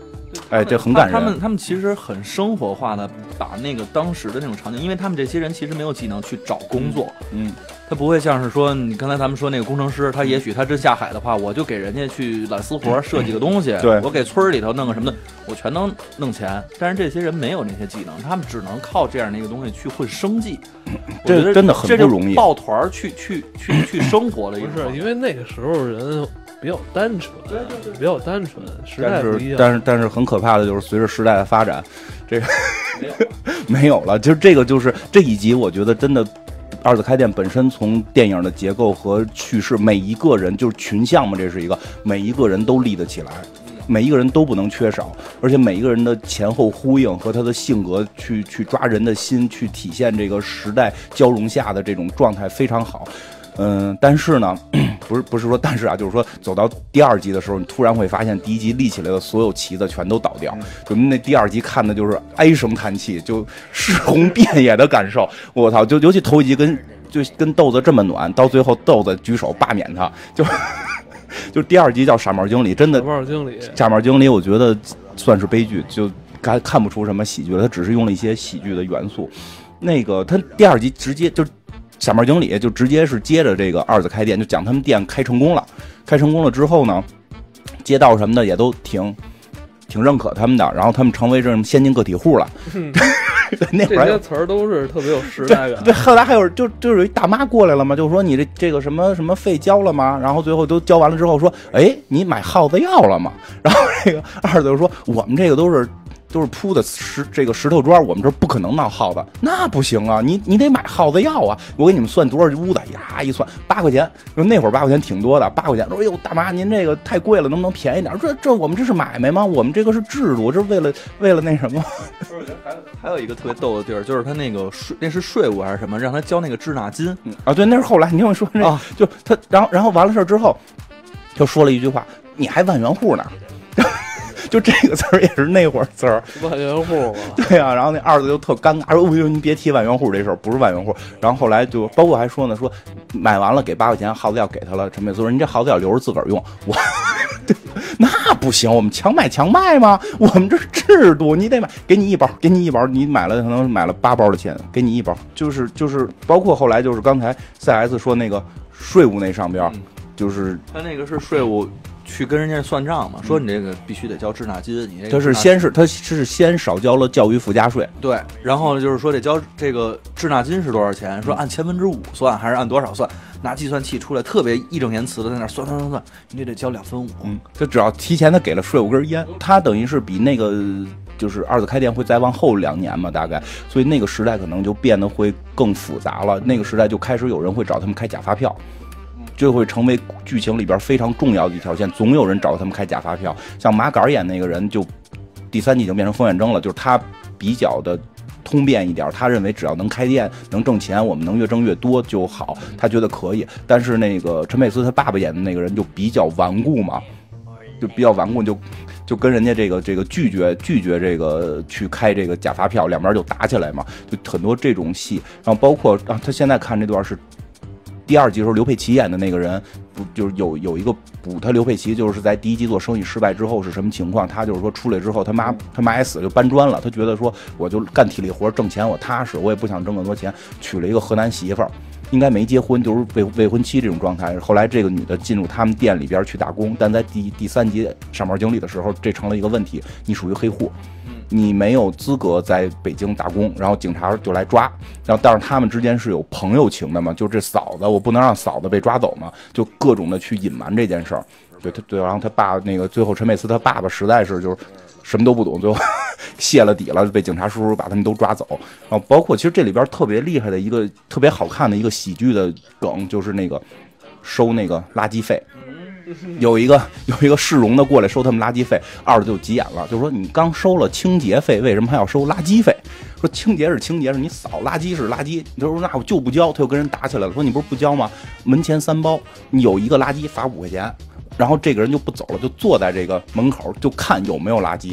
哎，这很感人。 他们他们其实很生活化的把那个当时的那种场景，因为他们这些人其实没有技能去找工作， 嗯， 他不会像是说你刚才咱们说那个工程师，他也许他真下海的话，我就给人家去揽私活设计个东西， 对， 我给村里头弄个什么的，我全能弄钱。但是这些人没有那些技能，他们只能靠这样的一个东西去混生计。 这真的很不容易， 抱团去去去去生活的一个。 不是因为那个时候人比较单纯，对对对，比较单纯，时代不一样。 但是但是很可怕的就是随着时代的发展，这个没有没有了。就是这个就是这一集，我觉得真的。二次开店本身从电影的结构和叙事，每一个人就是群像嘛，这是一个每一个人都立得起来，每一个人都不能缺少，而且每一个人的前后呼应和他的性格去去抓人的心，去体现这个时代交融下的这种状态非常好。嗯，但是呢，不是不是说但是啊，就是说走到第二集的时候，你突然会发现第一集立起来的所有旗子全都倒掉，就那第二集看的就是唉声叹气，就尸横遍野的感受。我操，就尤其头一集跟就跟豆子这么暖，到最后豆子举手罢免他，就就第二集叫傻帽经理，真的傻帽经理， 傻帽经理，我觉得算是悲剧，就看看不出什么喜剧了，他只是用了一些喜剧的元素。那个他第二集直接就。傻帽经理就直接是接着这个二次开店，就讲他们店开成功了，开成功了之后呢，街道什么的也都挺挺认可他们的，然后他们成为这种先进个体户了。嗯、那会儿这些词儿都是特别有时代感。 对，后来还有就就有一大妈过来了嘛，就说你这这个什么什么费交了吗？然后最后都交完了之后说，哎，你买耗子药了吗？然后这个二子就说，我们这个都是。都是铺的石这个石头砖，我们这不可能闹耗子，那不行啊！你你得买耗子药啊！我给你们算多少屋子呀？一算八块钱，说那会儿八块钱挺多的，八块钱。说哎呦大妈，您这个太贵了，能不能便宜点？这这我们这是买卖吗？我们这个是制度，这是为了为了那什么？ 还还有一个特别逗的地儿，就是他那个税，那是税务还是什么？让他交那个滞纳金、 嗯、啊？对，那是后来你听我说那、啊、就他，然后然后完了事之后，就说了一句话：“你还万元户呢。”就这个词儿也是那会儿词儿， 万元户嘛。 对啊，然后那二子就特尴尬，说：“哎呦，你别提万元户这事儿，不是万元户。”然后后来就包括还说呢，说买完了给八块钱，耗子药给他了。陈美苏说：“你这耗子药留着自个儿用。”我，那不行，我们强买强卖吗？我们这是制度，你得买，给你一包，给你一包，你买了可能买了八包的钱，给你一包，就是就是包括后来就是刚才 C S 说那个税务那上边，嗯、就是他那个是税务。去跟人家算账嘛，说你这个必须得交滞纳金，你这个他是先是他是先少交了教育附加税， 对，然后就是说得交这个滞纳金是多少钱，说按千分之五算还是按多少算，拿计算器出来特别义正言辞的在那算算算算，你这得交两分五， 嗯，就只要提前他给了税务根烟，他等于是比那个就是二次开店会再往后两年嘛，大概，所以那个时代可能就变得会更复杂了，那个时代就开始有人会找他们开假发票。就会成为剧情里边非常重要的一条线，总有人找他们开假发票。像马杆演那个人，就第三季已经变成冯远征了，就是他比较的通变一点，他认为只要能开店能挣钱，我们能越挣越多就好，他觉得可以。但是那个陈佩斯他爸爸演的那个人就比较顽固嘛，就比较顽固，就就跟人家这个这个拒绝拒绝这个去开这个假发票，两边就打起来嘛，就很多这种戏。然后包括啊，他现在看这段是。第二集的时候，刘佩琦演的那个人，不就是有有一个补他刘佩琦，就是在第一集做生意失败之后是什么情况？他就是说出来之后，他妈他妈也死了，就搬砖了。他觉得说，我就干体力活挣钱，我踏实，我也不想挣更多钱，娶了一个河南媳妇儿，应该没结婚，就是未未婚妻这种状态。后来这个女的进入他们店里边去打工，但在第第三集上班经理的时候，这成了一个问题，你属于黑户。你没有资格在北京打工，然后警察就来抓，然后但是他们之间是有朋友情的嘛，就这嫂子，我不能让嫂子被抓走嘛，就各种的去隐瞒这件事儿。对他对，然后他爸那个最后陈佩斯他爸爸实在是就是什么都不懂，最后泄了底了，被警察叔叔把他们都抓走。然后包括其实这里边特别厉害的一个特别好看的一个喜剧的梗，就是那个收那个垃圾费。有一个有一个市容的过来收他们垃圾费，二子就急眼了，就说你刚收了清洁费，为什么还要收垃圾费？说清洁是清洁，是你扫，垃圾是垃圾。他说那我就不交，他又跟人打起来了，说你不是不交吗？门前三包，你有一个垃圾罚五块钱。然后这个人就不走了，就坐在这个门口就看有没有垃圾。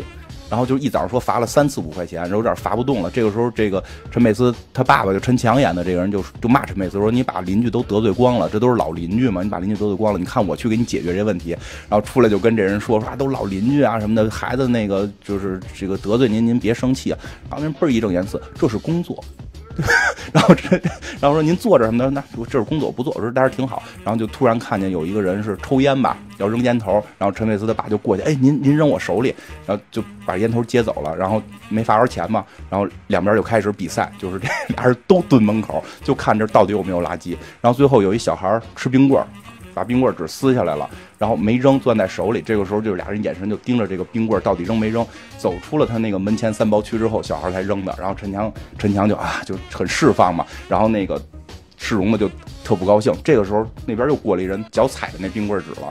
然后就一早说罚了三次五块钱，然后有点罚不动了。这个时候，这个陈佩斯他爸爸就陈强演的这个人就就骂陈佩斯说：“你把邻居都得罪光了，这都是老邻居嘛，你把邻居得罪光了，你看我去给你解决这问题。”然后出来就跟这人说说啊，都老邻居啊什么的，孩子那个就是这个得罪您，您别生气啊。然后人倍儿义正言辞，这是工作。然后这，然后说您坐着什么的，那这是工作不做，我说但是挺好。然后就突然看见有一个人是抽烟吧，要扔烟头，然后陈佩斯的爸就过去，哎，您您扔我手里，然后就把烟头接走了，然后没罚着钱嘛，然后两边就开始比赛，就是这俩人都蹲门口，就看这到底有没有垃圾。然后最后有一小孩吃冰棍儿。把冰棍纸撕下来了，然后没扔，攥在手里。这个时候就是俩人眼神就盯着这个冰棍到底扔没扔。走出了他那个门前三包区之后，小孩才扔的。然后陈强，陈强就啊就很释放嘛。然后那个世荣的就特不高兴。这个时候那边又过了一人，脚踩着那冰棍纸了。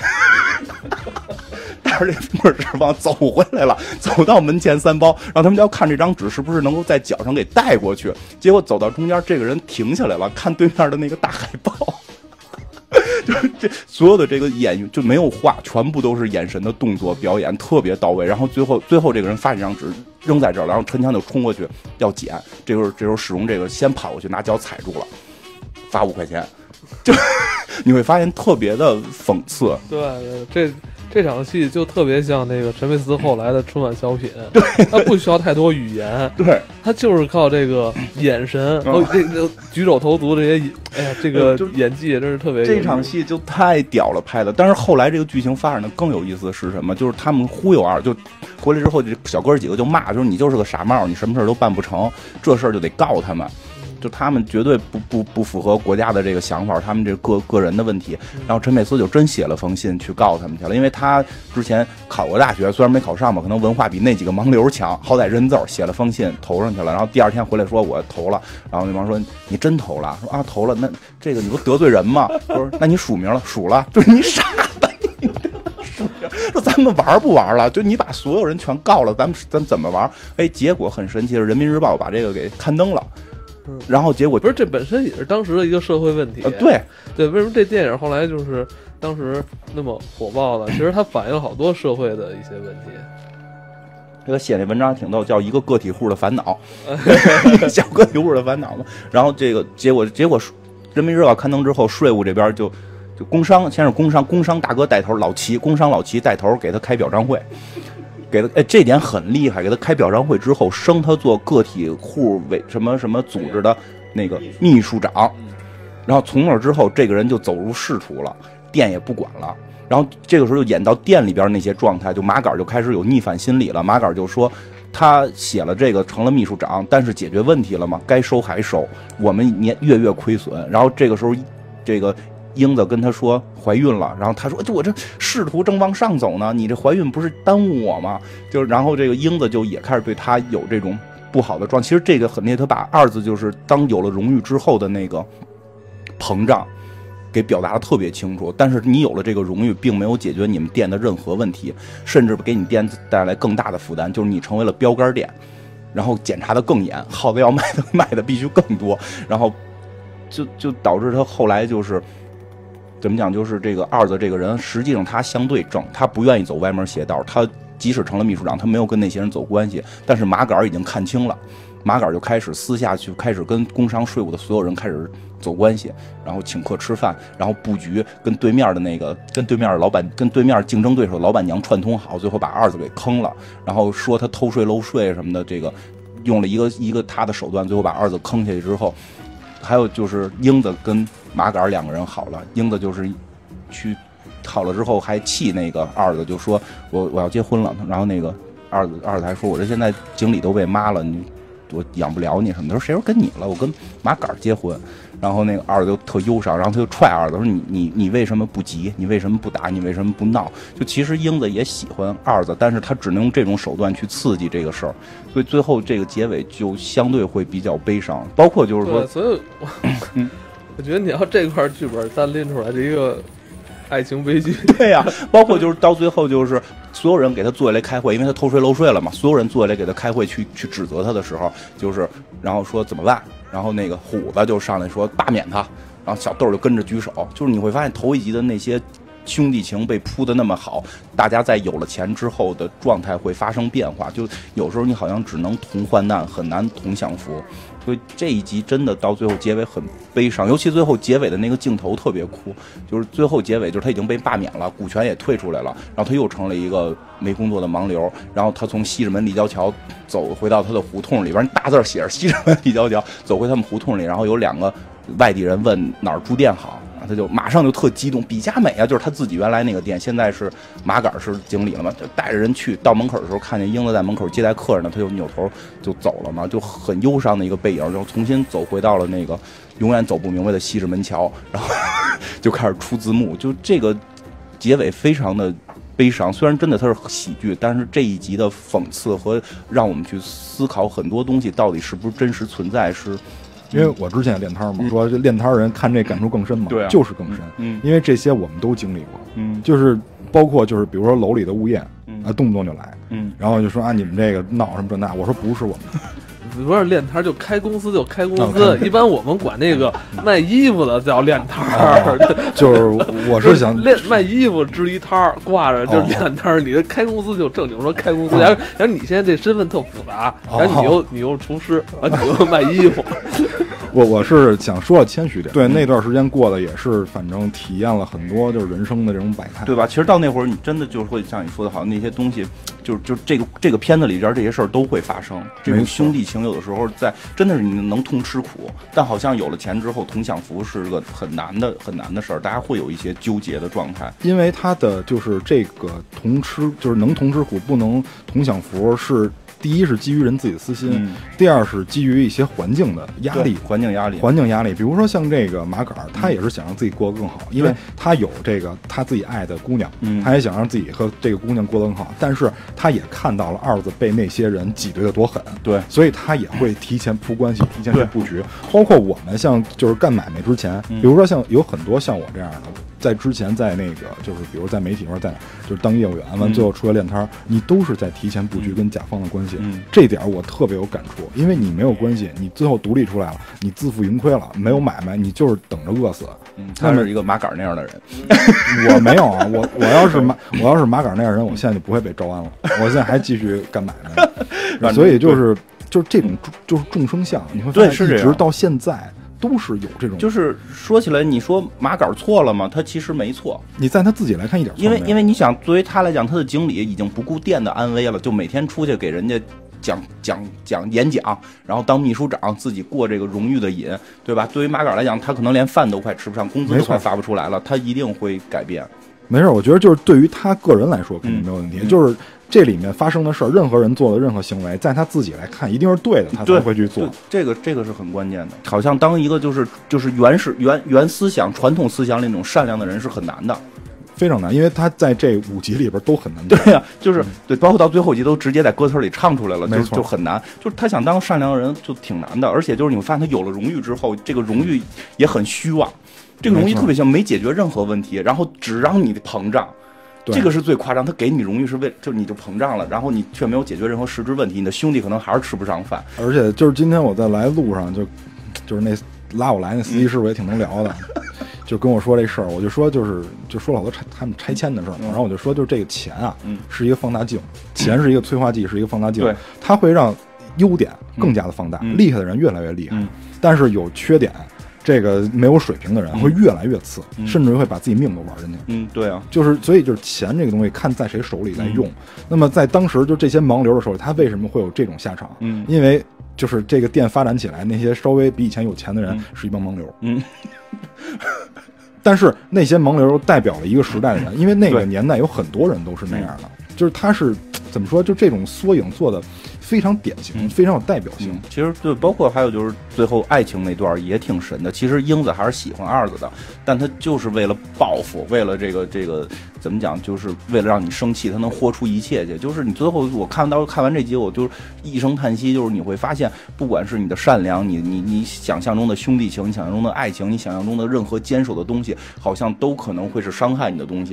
带着这冰棍纸往走回来了，走到门前三包，然后他们就要看这张纸是不是能够在脚上给带过去。结果走到中间，这个人停下来了，看对面的那个大海报。就是这所有的这个演员就没有话，全部都是眼神的动作表演，特别到位。然后最后最后这个人发这张纸扔在这儿，然后陈强就冲过去要捡。这时候这时候史荣这个先跑过去拿脚踩住了，罚五块钱。就你会发现特别的讽刺。 对，这这场戏就特别像那个陈佩斯后来的春晚小品，对，他不需要太多语言， 对， 他就是靠这个眼神和这个举手投足这些，哎呀，这个演技也真是特别。 这场戏就太屌了，拍的。但是后来这个剧情发展的更有意思的是什么？就是他们忽悠二，就回来之后，这小哥几个就骂，就是你就是个傻帽，你什么事都办不成，这事儿就得告他们。就他们绝对不不不符合国家的这个想法，他们这个个人的问题。然后陈佩斯就真写了封信去告他们去了，因为他之前考过大学，虽然没考上吧，可能文化比那几个盲流强，好歹认字，写了封信投上去了。然后第二天回来说我投了，然后那帮说你真投了，说啊投了，那这个你不得罪人吗？说那你署名了，署了，就是你傻的。说咱们玩不玩了？就你把所有人全告了，咱们咱们怎么玩？哎，结果很神奇的，人民日报把这个给刊登了。然后结果不是，这本身也是当时的一个社会问题。 呃、对对，为什么这电影后来就是当时那么火爆呢？其实它反映了好多社会的一些问题。 这个写那文章挺逗，叫一个个体户的烦恼，一个小个体户的烦恼嘛。然后这个结果结果，人民日报刊登之后，税务这边就就工商，先是工商，工商大哥带头，老齐，工商老齐带头给他开表彰会。给他，哎，这点很厉害。给他开表彰会之后，升他做个体户委什么什么组织的那个秘书长，然后从那之后，这个人就走入仕途了，店也不管了。然后这个时候就演到店里边那些状态，就马杆就开始有逆反心理了。马杆就说，他写了这个成了秘书长，但是解决问题了吗？该收还收，我们年月月亏损。然后这个时候，这个。英子跟他说怀孕了，然后他说：“就我这仕途正往上走呢，你这怀孕不是耽误我吗？”就然后这个英子就也开始对他有这种不好的状。其实这个很那他把二字就是当有了荣誉之后的那个膨胀给表达的特别清楚。但是你有了这个荣誉，并没有解决你们店的任何问题，甚至给你店带来更大的负担，就是你成为了标杆店，然后检查的更严，耗子药卖的卖的必须更多，然后就就导致他后来就是。怎么讲？就是这个二子这个人，实际上他相对正，他不愿意走歪门邪道。他即使成了秘书长，他没有跟那些人走关系。但是马杆已经看清了，马杆就开始私下去开始跟工商税务的所有人开始走关系，然后请客吃饭，然后布局跟对面的那个跟对面的老板跟对面竞争对手老板娘串通好，最后把二子给坑了，然后说他偷税漏税什么的，这个用了一个一个他的手段，最后把二子坑下去之后。还有就是英子跟马杆两个人好了，英子就是去好了之后还气那个二子，就说我我要结婚了，然后那个二子二子还说我这现在经理都被妈了，你我养不了你什么的，说谁说跟你了，我跟马杆结婚。然后那个二子就特忧伤，然后他就踹二子说你你你为什么不急，你为什么不打，你为什么不闹。就其实英子也喜欢二子，但是他只能用这种手段去刺激这个事儿，所以最后这个结尾就相对会比较悲伤。包括就是说， 所以嗯，我觉得你要这块剧本单拎出来是一个爱情悲剧。 对呀、啊，包括就是到最后就是所有人给他坐下来开会，因为他偷税漏税了嘛，所有人坐下来给他开会去去指责他的时候，就是然后说怎么办，然后那个虎子就上来说罢免他，然后小豆就跟着举手，就是你会发现头一集的那些兄弟情被铺的那么好，大家在有了钱之后的状态会发生变化，就有时候你好像只能同患难，很难同享福。所以这一集真的到最后结尾很悲伤，尤其最后结尾的那个镜头特别酷，就是最后结尾就是他已经被罢免了，股权也退出来了，然后他又成了一个没工作的盲流，然后他从西直门立交桥走回到他的胡同里边，大字写着西直门立交桥，走回他们胡同里，然后有两个外地人问哪儿住店好，他就马上就特激动，比佳美啊，就是他自己原来那个店，现在是马杆是经理了嘛，就带着人去，到门口的时候看见英子在门口接待客人呢，他就扭头就走了嘛，就很忧伤的一个背影，然后重新走回到了那个永远走不明白的西直门桥，然后就开始出字幕，就这个结尾非常的悲伤，虽然真的它是喜剧，但是这一集的讽刺和让我们去思考很多东西到底是不是真实存在是。 因为我之前也练摊嘛，嗯、说这练摊人看这感触更深嘛， 对、啊， 就是更深。 嗯， 因为这些我们都经历过， 嗯， 就是包括就是比如说楼里的物业， 嗯、 啊，动不动就来， 嗯， 然后就说啊你们这个闹什么这那，我说不是我们。 不是练摊就开公司就开公司，哦、一般我们管那个卖衣服的叫练摊儿、 哦。就是我是想练卖衣服支一摊儿挂着就是练摊儿，你这开公司就正经说开公司。然后然后你现在这身份特复杂，然后你又你又厨师，然后你又卖衣服。 我我是想说谦虚点，对那段时间过的也是，反正体验了很多就是人生的这种百态， 对吧？其实到那会儿，你真的就会像你说的，好像那些东西，就是就这个这个片子里边这些事儿都会发生。这种兄弟情有的时候在真的是你能同吃苦，但好像有了钱之后同享福是个很难的很难的事儿，大家会有一些纠结的状态。 因为他的就是这个同吃，就是能同吃苦不能同享福是。第一是基于人自己的私心， 嗯、 第二是基于一些环境的压力， 环境压力， 环境压力。比如说像这个马杆，他也是想让自己过得更好，嗯、因为他有这个他自己爱的姑娘， 嗯、 他也想让自己和这个姑娘过得更好。但是他也看到了二子被那些人挤兑的多狠， 对， 所以他也会提前铺关系，提前去布局。包括我们像就是干买卖之前， 嗯、 比如说像有很多像我这样的。在之前，在那个就是比如在媒体或者在哪，就是当业务员完，最后出来练摊儿，你都是在提前布局跟甲方的关系。 嗯， 这点我特别有感触，因为你没有关系，你最后独立出来了，你自负盈亏了，没有买卖，你就是等着饿死。 嗯，他是一个马杆那样的人， 我没有啊，我我要是马我要是马杆那样的人，我现在就不会被招安了，我现在还继续干买卖。所以就是就是这种就是众生相，你会发现一直到现在。都是有这种， 就是说起来，你说马杆错了吗？他其实没错。 你在他自己来看一点错没有， 因为因为你想，作为他来讲，他的经理已经不顾店的安危了，就每天出去给人家讲讲讲演讲，然后当秘书长，自己过这个荣誉的瘾，对吧？对于马杆来讲，他可能连饭都快吃不上，工资都快发不出来了，他一定会改变。 没事，我觉得就是对于他个人来说肯定没有问题， 嗯、 就是。这里面发生的事儿，任何人做的任何行为，在他自己来看，一定是对的，他才会去做。 这个这个是很关键的。好像当一个就是就是原始原原思想、传统思想里那种善良的人是很难的， 非常难，因为他在这五集里边都很难。 对呀、啊，就是、嗯、对，包括到最后一集都直接在歌词里唱出来了，就就很难。就是他想当善良的人就挺难的，而且就是你会发现他有了荣誉之后，这个荣誉也很虚妄，这个荣誉特别像没解决任何问题，然后只让你膨胀。这个是最夸张，他给你荣誉是为就你就膨胀了，然后你却没有解决任何实质问题，你的兄弟可能还是吃不上饭。 而且就是今天我在来路上就就是那拉我来那司机师傅也挺能聊的，嗯、就跟我说这事儿，我就说就是就说了好多拆他们拆迁的事儿嘛，嗯、然后我就说就是这个钱啊，嗯、是一个放大镜，钱是一个催化剂，是一个放大镜， 对， 它会让优点更加的放大， 嗯、 厉害的人越来越厉害， 嗯、 但是有缺点。这个没有水平的人会越来越次， 嗯、 甚至会把自己命都玩进去。 嗯，对啊， 就是所以就是钱这个东西，看在谁手里来用。嗯、那么在当时就这些盲流的时候，他为什么会有这种下场？ 嗯， 因为就是这个店发展起来，那些稍微比以前有钱的人是一帮盲流。 嗯， 但是那些盲流代表了一个时代的人，因为那个年代有很多人都是那样的，就是他是怎么说？就这种缩影做的。非常典型， 嗯、 非常有代表性。 嗯、其实对，包括还有就是最后爱情那段也挺神的。其实英子还是喜欢二子的，但他就是为了报复，为了这个这个怎么讲，就是为了让你生气，他能豁出一切去。就是你最后我看到看完这集，我就一声叹息，就是你会发现，不管是你的善良，你你你想象中的兄弟情，你想象中的爱情，你想象中的任何坚守的东西，好像都可能会是伤害你的东西。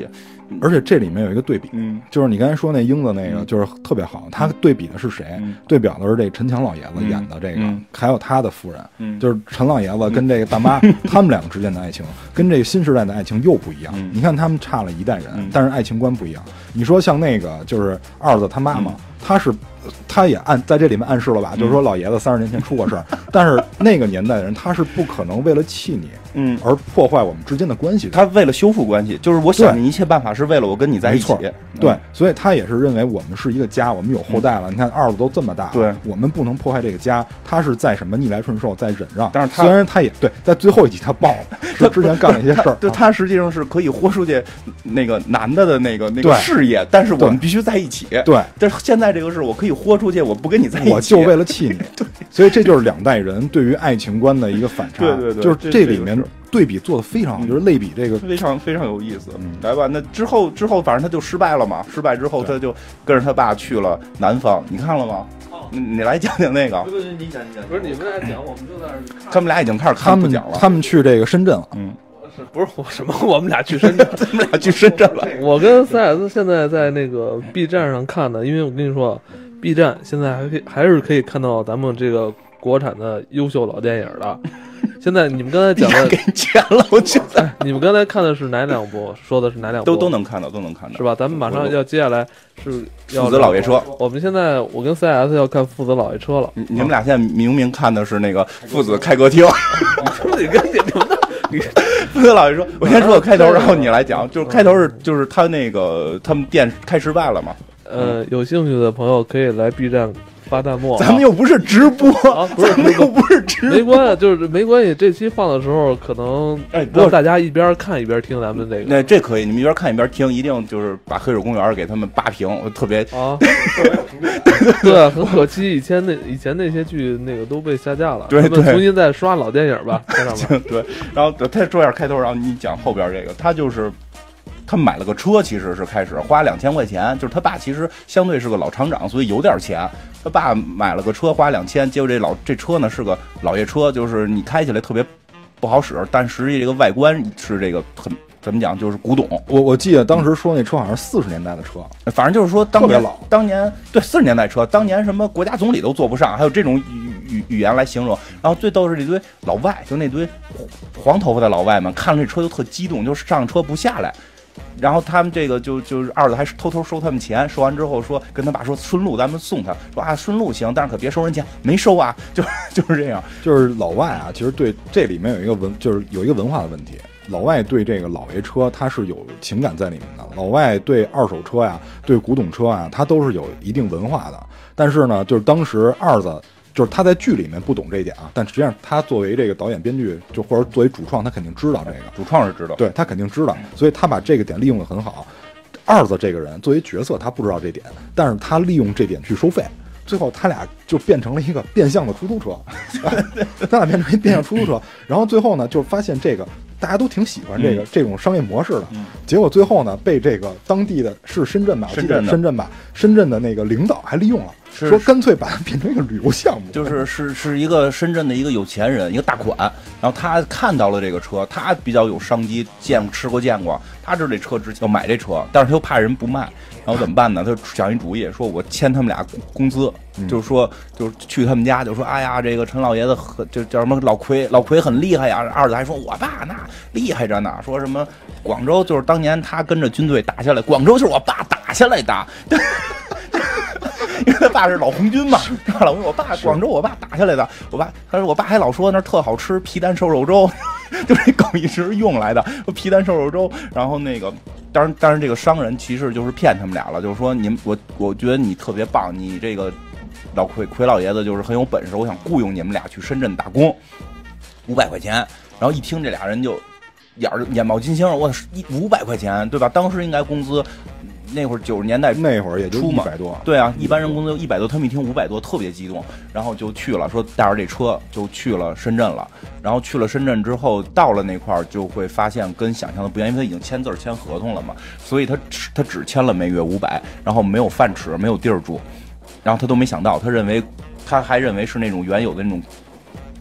而且这里面有一个对比， 嗯， 就是你刚才说那英子那个， 嗯就是特别好。他对比的是谁？ 嗯对表的是这陈强老爷子嗯演的这个， 嗯还有他的夫人， 嗯就是陈老爷子跟这个大妈，他们两个之间的爱情，跟这个新时代的爱情又不一样。 嗯你看他们差了一代人， 嗯但是爱情观不一样。你说像那个就是二子他妈妈， 嗯他是。他也暗在这里面暗示了吧， 嗯就是说老爷子三十年前出过事儿，但是那个年代的人他是不可能为了气你， 嗯， 而破坏我们之间的关系的。 他为了修复关系，就是我想尽一切办法是为了我跟你在一起。 没错对，所以他也是认为我们是一个家，我们有后代了。你看二子都这么大了， 对， 我们不能破坏这个家。他是在什么逆来顺受，在忍让。 但是他虽然他也对，在最后一集他爆了，他之前干了一些事儿， 就他实际上是可以豁出去那个男的的那个那个对事业，但是我们对必须在一起。 对， 但是现在这个事我可以豁出去，我不跟你在一起， 我就为了气你。对，所以这就是两代人对于爱情观的一个反差。 对对对就是这这里面这个是对比做的非常好， 嗯就是类比这个。 非常非常有意思。 嗯来吧，那之后之后，反正他就失败了嘛。失败之后， 对他就跟着他爸去了南方。你看了吗？你你来讲讲那个。 不是你讲你讲， 不是你们俩讲，我们就在那看。 他们俩已经开始他们看不讲了。 他们去这个深圳了， 嗯， 是不是我什么？我们俩去深圳。 他们俩去深圳了。 我跟 C S 现在在那个 B 站上看的，因为我跟你说 ，B 站现在还可以还是可以看到咱们这个国产的优秀老电影的。现在你们刚才讲的， 给钱了，我觉得哎，你们刚才看的是哪两部？说的是哪两部？ 都都能看到，都能看到， 是吧？咱们马上要接下来是要父子老爷车。 我们现在我跟 C S 要看父子老爷车了。 你你们俩现在明明看的是那个父子开歌厅。 你跟你们的，你父子老爷说，我先说个开头，然后你来讲。就是开头是就是他那个他们店开失败了嘛。 呃，有兴趣的朋友可以来 B 站发弹幕啊。 咱们又不是直播， 啊不是咱们又不是直播。 没关系，就是没关系。这期放的时候，可能哎不让大家一边看一边听咱们这个那这可以，你们一边看一边听，一定就是把《黑水公园》给他们扒平，我特别啊。对，很可惜，以前那以前那些剧那个都被下架了， 对咱们对重新再刷老电影吧，在上面。 对。然后他说一下开头，然后你讲后边这个，他就是。他买了个车，其实是开始花两千块钱，就是他爸其实相对是个老厂长，所以有点钱。他爸买了个车，花两千，结果这老这车呢是个老爷车，就是你开起来特别不好使，但实际这个外观是这个很怎么讲，就是古董。 我我记得当时说那车好像是四十年代的车， 反正就是说当年特别老当年对四十年代车，当年什么国家总理都坐不上，还有这种语语语言来形容。然后最逗是这堆老外，就那堆黄头发的老外们，看了这车就特激动，就上车不下来。然后他们这个就就是二子还偷偷收他们钱，收完之后说跟他爸说顺路咱们送他，说啊顺路行，但是可别收人钱，没收啊，就就是这样。 就是老外啊，其实对这里面有一个文，就是有一个文化的问题。老外对这个老爷车，他是有情感在里面的。老外对二手车呀，对古董车啊，他都是有一定文化的。但是呢，就是当时二子。就是他在剧里面不懂这一点啊，但实际上他作为这个导演编剧，就或者作为主创，他肯定知道这个。 主创是知道， 对他肯定知道，所以他把这个点利用的很好。二子这个人作为角色，他不知道这点，但是他利用这点去收费，最后他俩就变成了一个变相的出租车，他俩变成一变相出租车，然后最后呢，就发现这个大家都挺喜欢这个、 嗯、 这种商业模式的、 嗯， 结果最后呢，被这个当地的是深圳吧， 深圳的深圳吧，深圳的那个领导还利用了。说干脆把它变成一个旅游项目， 就是是是一个深圳的一个有钱人，一个大款，然后他看到了这个车，他比较有商机，见吃过见过，他知道这车值钱，要买这车，但是他又怕人不卖，然后怎么办呢？他就想一主意，说我签他们俩工资， 嗯、 就是说就是去他们家，就说哎呀，这个陈老爷子很就叫什么老奎，老奎很厉害呀。二子还说我爸那厉害着呢，说什么广州就是当年他跟着军队打下来，广州就是我爸打下来的。因为他爸是老红军嘛，老我爸广州我爸打下来的，我爸他说我爸还老说那特好吃皮蛋瘦肉粥，就这梗一直用来的皮蛋瘦肉粥。然后那个当然当然这个商人其实就是骗他们俩了，就是说你们我我觉得你特别棒，你这个老奎奎老爷子就是很有本事，我想雇佣你们俩去深圳打工，五百块钱。然后一听这俩人就眼眼冒金星，我一五百块钱对吧？当时应该工资。那会儿九十年代那会儿也就一百多， 对啊，一般人工资一百多，他们一听五百多特别激动，然后就去了，说带着这车就去了深圳了。然后去了深圳之后，到了那块儿就会发现跟想象的不一样，因为他已经签字签合同了嘛，所以他他只签了每月五百，然后没有饭吃，没有地儿住，然后他都没想到，他认为他还认为是那种原有的那种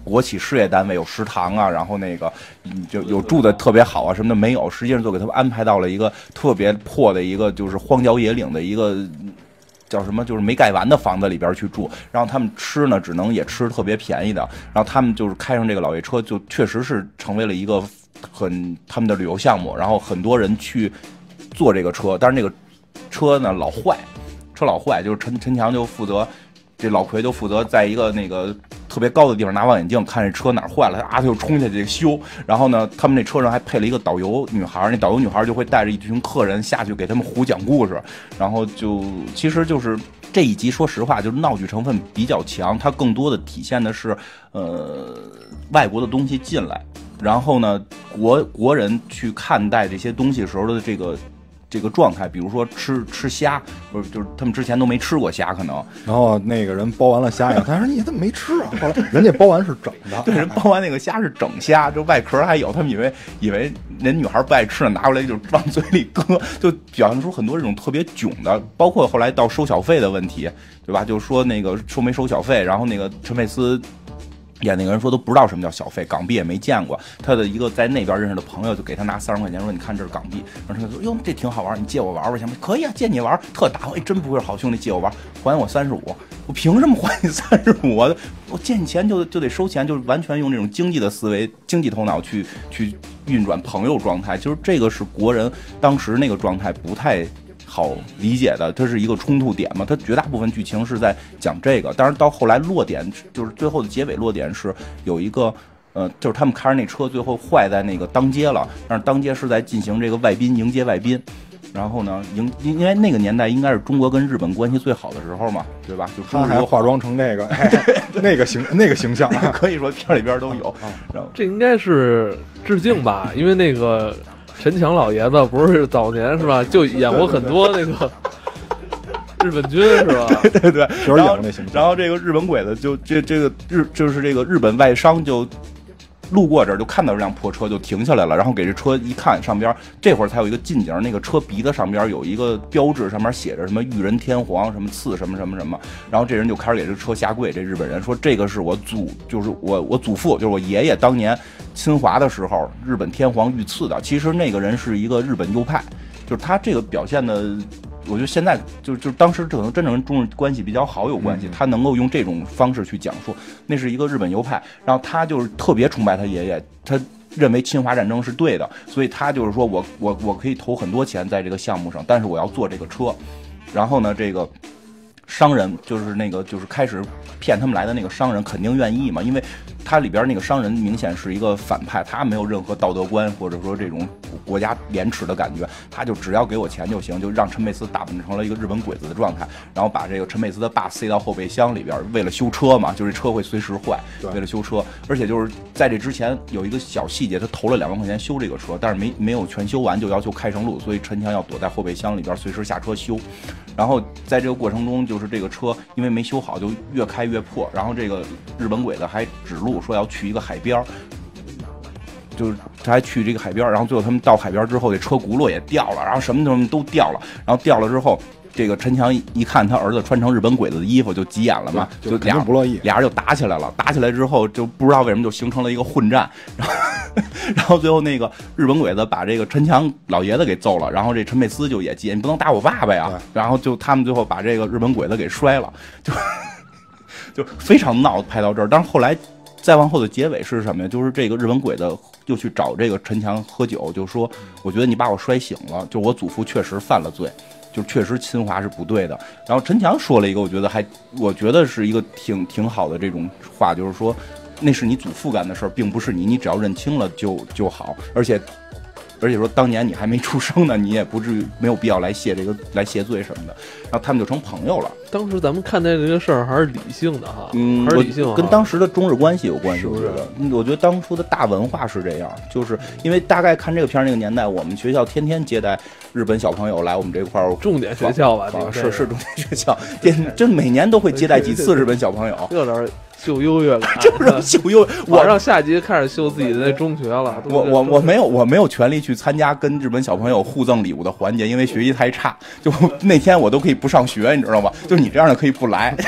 国企事业单位，有食堂啊，然后那个就有住的特别好啊什么的没有，实际上就给他们安排到了一个特别破的一个就是荒郊野岭的一个叫什么，就是没盖完的房子里边去住，然后他们吃呢只能也吃特别便宜的，然后他们就是开上这个老爷车，就确实是成为了一个很他们的旅游项目，然后很多人去坐这个车，但是那个车呢老坏，车老坏，就是陈陈强就负责，这老奎就负责在一个那个特别高的地方拿望远镜看这车哪儿坏了，啊他就冲下去修。然后呢，他们那车上还配了一个导游女孩，那导游女孩就会带着一群客人下去给他们胡讲故事。然后就其实就是这一集，说实话就是闹剧成分比较强，它更多的体现的是呃外国的东西进来，然后呢国国人去看待这些东西时候的这个。这个状态，比如说吃吃虾，不是就是他们之前都没吃过虾，可能。 然后那个人包完了虾以后，他说你怎么没吃啊？后来人家包完是整的， 对，人包完那个虾是整虾，就外壳还有，他们以为以为人女孩不爱吃呢，拿过来就往嘴里搁，就表现出很多这种特别囧的，包括后来到收小费的问题，对吧？就说那个收没收小费，然后那个陈佩斯。演那个人说都不知道什么叫小费，港币也没见过。他的一个在那边认识的朋友就给他拿三十块钱，说你看这是港币。然后他说哟这挺好玩，你借我玩玩行吗？可以啊，借你玩，特大方，哎真不会是好兄弟，借我玩，还我三十五，我凭什么还你三十五？我借你钱就就得收钱，就是完全用这种经济的思维、经济头脑去去运转朋友状态。就是这个是国人当时那个状态不太。好理解的，它是一个冲突点嘛，它绝大部分剧情是在讲这个，当然到后来落点就是最后的结尾落点是有一个呃，就是他们开着那车最后坏在那个当街了，但是当街是在进行这个外宾迎接外宾，然后呢迎因为那个年代应该是中国跟日本关系最好的时候嘛，对吧？就他还化妆成那个、哎、那个形那个形象， 可以说片里边都有。 然后这应该是致敬吧，因为那个。陈强老爷子不是早年是吧，就演过很多那个日本军是吧？ 对对对， 就是演那形象。 然后这个日本鬼子就这这个日就是这个日本外商就路过这儿就看到这辆破车就停下来了，然后给这车一看，上边这会儿才有一个近景，那个车鼻子上边有一个标志，上面写着什么裕仁天皇什么赐什么什么什么，然后这人就开始给这车下跪，这日本人说这个是我祖就是我我祖父就是我爷爷当年侵华的时候日本天皇御赐的，其实那个人是一个日本右派，就是他这个表现的。我觉得现在就就当时可能真正跟中日关系比较好有关系，他能够用这种方式去讲述，那是一个日本右派，然后他就是特别崇拜他爷爷，他认为侵华战争是对的，所以他就是说我我我可以投很多钱在这个项目上，但是我要坐这个车，然后呢，这个商人就是那个就是开始骗他们来的那个商人肯定愿意嘛，因为他里边那个商人明显是一个反派，他没有任何道德观或者说这种国家廉耻的感觉，他就只要给我钱就行，就让陈佩斯打扮成了一个日本鬼子的状态，然后把这个陈佩斯的爸塞到后备箱里边，为了修车嘛，就是车会随时坏，为了修车，而且就是在这之前有一个小细节，他投了两万块钱修这个车，但是没没有全修完就要求开上路，所以陈强要躲在后备箱里边随时下车修，然后在这个过程中就是这个车因为没修好就越开越破，然后这个日本鬼子还指路说要去一个海边，就是他还去这个海边，然后最后他们到海边之后，这车轱辘也掉了，然后什么东西都掉了，然后掉了之后，这个陈强一看他儿子穿成日本鬼子的衣服，就急眼了嘛，就俩不乐意， 俩人就打起来了。打起来之后，就不知道为什么就形成了一个混战，然后然后最后那个日本鬼子把这个陈强老爷子给揍了，然后这陈佩斯就也急，你不能打我爸爸呀，然后就他们最后把这个日本鬼子给摔了，就就非常闹，拍到这儿，但是后来。再往后的结尾是什么呀？就是这个日本鬼子又去找这个陈强喝酒，就说：“我觉得你把我摔醒了，就我祖父确实犯了罪，就确实侵华是不对的。”然后陈强说了一个，我觉得还，我觉得是一个挺挺好的这种话，就是说，那是你祖父干的事儿，并不是你，你只要认清了就就好，而且。而且说当年你还没出生呢，你也不至于没有必要来谢这个来谢罪什么的，然后他们就成朋友了。 当时咱们看待这个事儿还是理性的哈， 嗯， 还是理性， 跟当时的中日关系有关系。 我觉得，我觉得当初的大文化是这样，就是因为大概看这个片儿那个年代，我们学校天天接待日本小朋友来我们这块儿， 重点学校吧， 啊、是是重点学校，真每年都会接待几次日本小朋友， 有点秀优越感， 就是秀优。 我让下集开始秀自己的那中学了。 我我我没有我没有权利去参加跟日本小朋友互赠礼物的环节，因为学习太差。就那天我都可以不上学，你知道吗？就你这样的可以不来。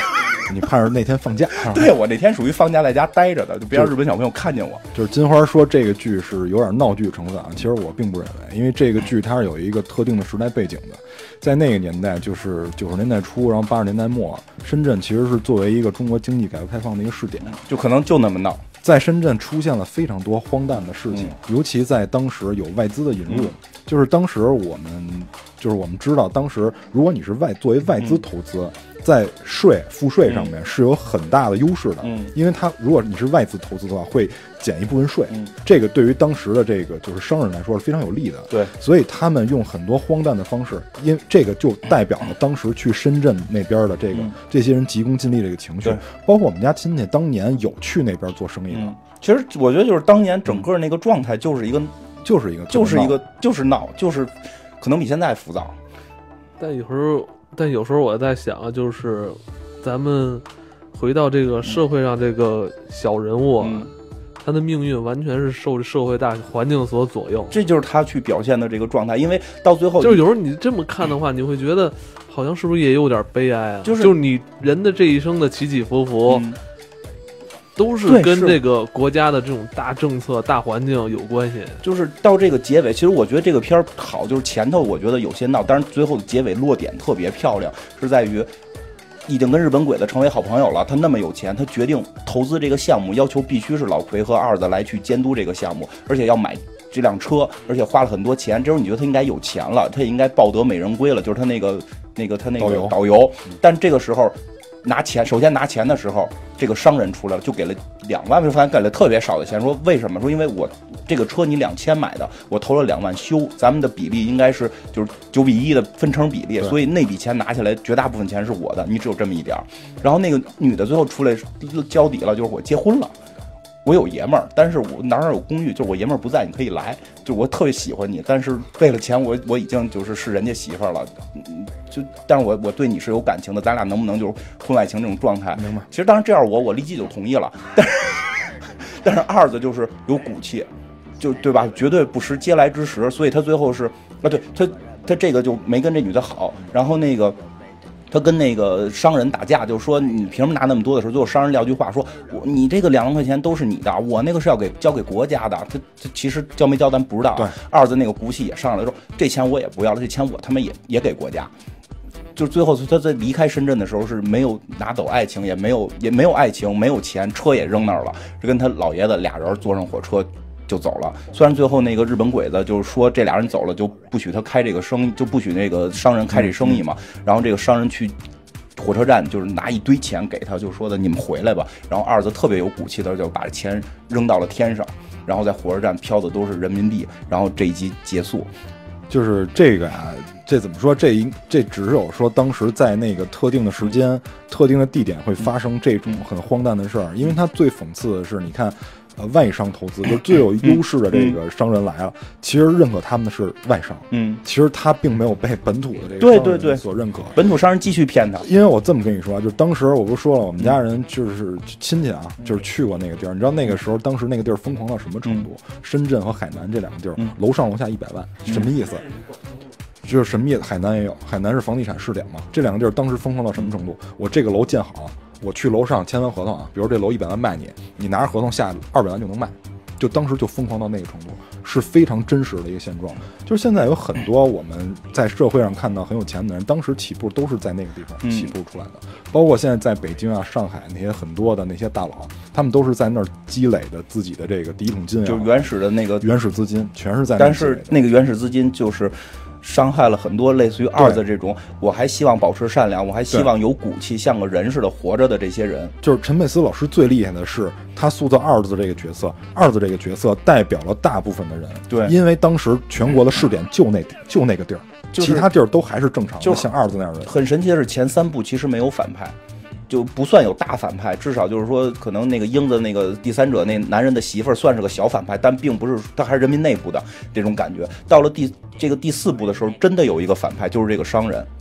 你盼着那天放假。 对，我那天属于放假在家待着的，就别让日本小朋友看见我。 就是金花说这个剧是有点闹剧成分啊，其实我并不认为，因为这个剧它是有一个特定的时代背景的，在那个年代就是九十年代初，然后八十年代末，深圳其实是作为一个中国经济改革开放的一个试点， 就可能就那么闹。 在深圳出现了非常多荒诞的事情，嗯、尤其在当时有外资的引入，嗯、就是当时我们就是我们知道，当时如果你是外作为外资投资，嗯、在税赋税上面是有很大的优势的，嗯、因为它如果你是外资投资的话，会减一部分税，嗯、这个对于当时的这个就是商人来说是非常有利的。 对， 所以他们用很多荒诞的方式，因为这个就代表了当时去深圳那边的这个、嗯、这些人急功近利这个情绪，包括我们家亲戚当年有去那边做生意的。 嗯，其实我觉得就是当年整个那个状态就是一个， 嗯、就是一个， 就是一个，就是闹，就是可能比现在浮躁。 但有时候，但有时候我在想，就是咱们回到这个社会上，这个小人物，嗯、他的命运完全是受社会大环境所左右。 这就是他去表现的这个状态，因为到最后， 就是有时候你这么看的话，你会觉得好像是不是也有点悲哀啊？ 就是就是你人的这一生的起起伏伏。嗯，都是跟这个国家的这种大政策、大环境有关系。 就是到这个结尾，其实我觉得这个片儿好，就是前头我觉得有些闹，但是最后的结尾落点特别漂亮，是在于已经跟日本鬼子成为好朋友了。他那么有钱，他决定投资这个项目，要求必须是老奎和二子来去监督这个项目，而且要买这辆车，而且花了很多钱。这时候你觉得他应该有钱了，他也应该抱得美人归了，就是他那个那个他那个导游。导游但这个时候。拿钱，首先拿钱的时候，这个商人出来了，就给了两万，就发现给了特别少的钱。说为什么？说因为我这个车你两千买的，我投了两万修，咱们的比例应该是就是九比一的分成比例，所以那笔钱拿下来，绝大部分钱是我的，你只有这么一点。然后那个女的最后出来交底了，就是我结婚了。我有爷们儿，但是我哪哪有公寓，就是我爷们儿不在，你可以来，就我特别喜欢你，但是为了钱，我我已经就是是人家媳妇儿了，就但是我我对你是有感情的，咱俩能不能就是婚外情这种状态？ 明白？ 其实当然这样我我立即就同意了，但是但是二子就是有骨气，就对吧？绝对不识嗟来之食，所以他最后是啊，对他他这个就没跟这女的好，然后那个。他跟那个商人打架，就说你凭什么拿那么多的时候，最后商人撂句话说，我你这个两万块钱都是你的，我那个是要给交给国家的。他他其实交没交咱不知道。 对， 二子那个骨气也上来说，这钱我也不要了，这钱我他妈也也给国家。就是最后他在离开深圳的时候是没有拿走爱情，也没有也没有爱情，没有钱，车也扔那儿了，是跟他老爷子俩人坐上火车。就走了，虽然最后那个日本鬼子就是说这俩人走了就不许他开这个生意，就不许那个商人开这生意嘛。然后这个商人去火车站就是拿一堆钱给他，就说的你们回来吧。然后二子特别有骨气的就把钱扔到了天上，然后在火车站飘的都是人民币。然后这一集结束， 就是这个啊，这怎么说？这一这只有说当时在那个特定的时间、特定的地点会发生这种很荒诞的事儿，因为它最讽刺的是，你看。呃，外商投资就是最有优势的这个商人来了，嗯、其实认可他们的是外商，嗯，其实他并没有被本土的这个商人所认可， 对对对，本土商人继续骗他。 因为我这么跟你说，就当时我不是说了，我们家人就是亲戚啊，就是去过那个地儿，你知道那个时候当时那个地儿疯狂到什么程度？嗯、深圳和海南这两个地儿，嗯、楼上楼下一百万，什么意思？就是什么意思？海南也有，海南是房地产试点嘛，这两个地儿当时疯狂到什么程度？我这个楼建好。我去楼上签完合同啊，比如这楼一百万卖你，你拿着合同下二百万就能卖，就当时就疯狂到那个程度，是非常真实的一个现状。就是现在有很多我们在社会上看到很有钱的人，当时起步都是在那个地方起步出来的，嗯、包括现在在北京啊、上海那些很多的那些大佬，他们都是在那儿积累的自己的这个第一桶金啊， 就是原始的那个原始资金，全是在那。 但是那个原始资金就是。伤害了很多类似于二子这种，我还希望保持善良，我还希望有骨气，像个人似的活着的这些人。 就是陈佩斯老师最厉害的是，他塑造二子这个角色，二子这个角色代表了大部分的人。 对， 因为当时全国的试点就那就那个地儿， 就是、 其他地儿都还是正常的， 就是像二子那样的人。 很神奇的是，前三部其实没有反派。就不算有大反派，至少就是说，可能那个英子那个第三者那男人的媳妇儿算是个小反派，但并不是他还是人民内部的这种感觉。到了第这个第四部的时候，真的有一个反派，就是这个商人。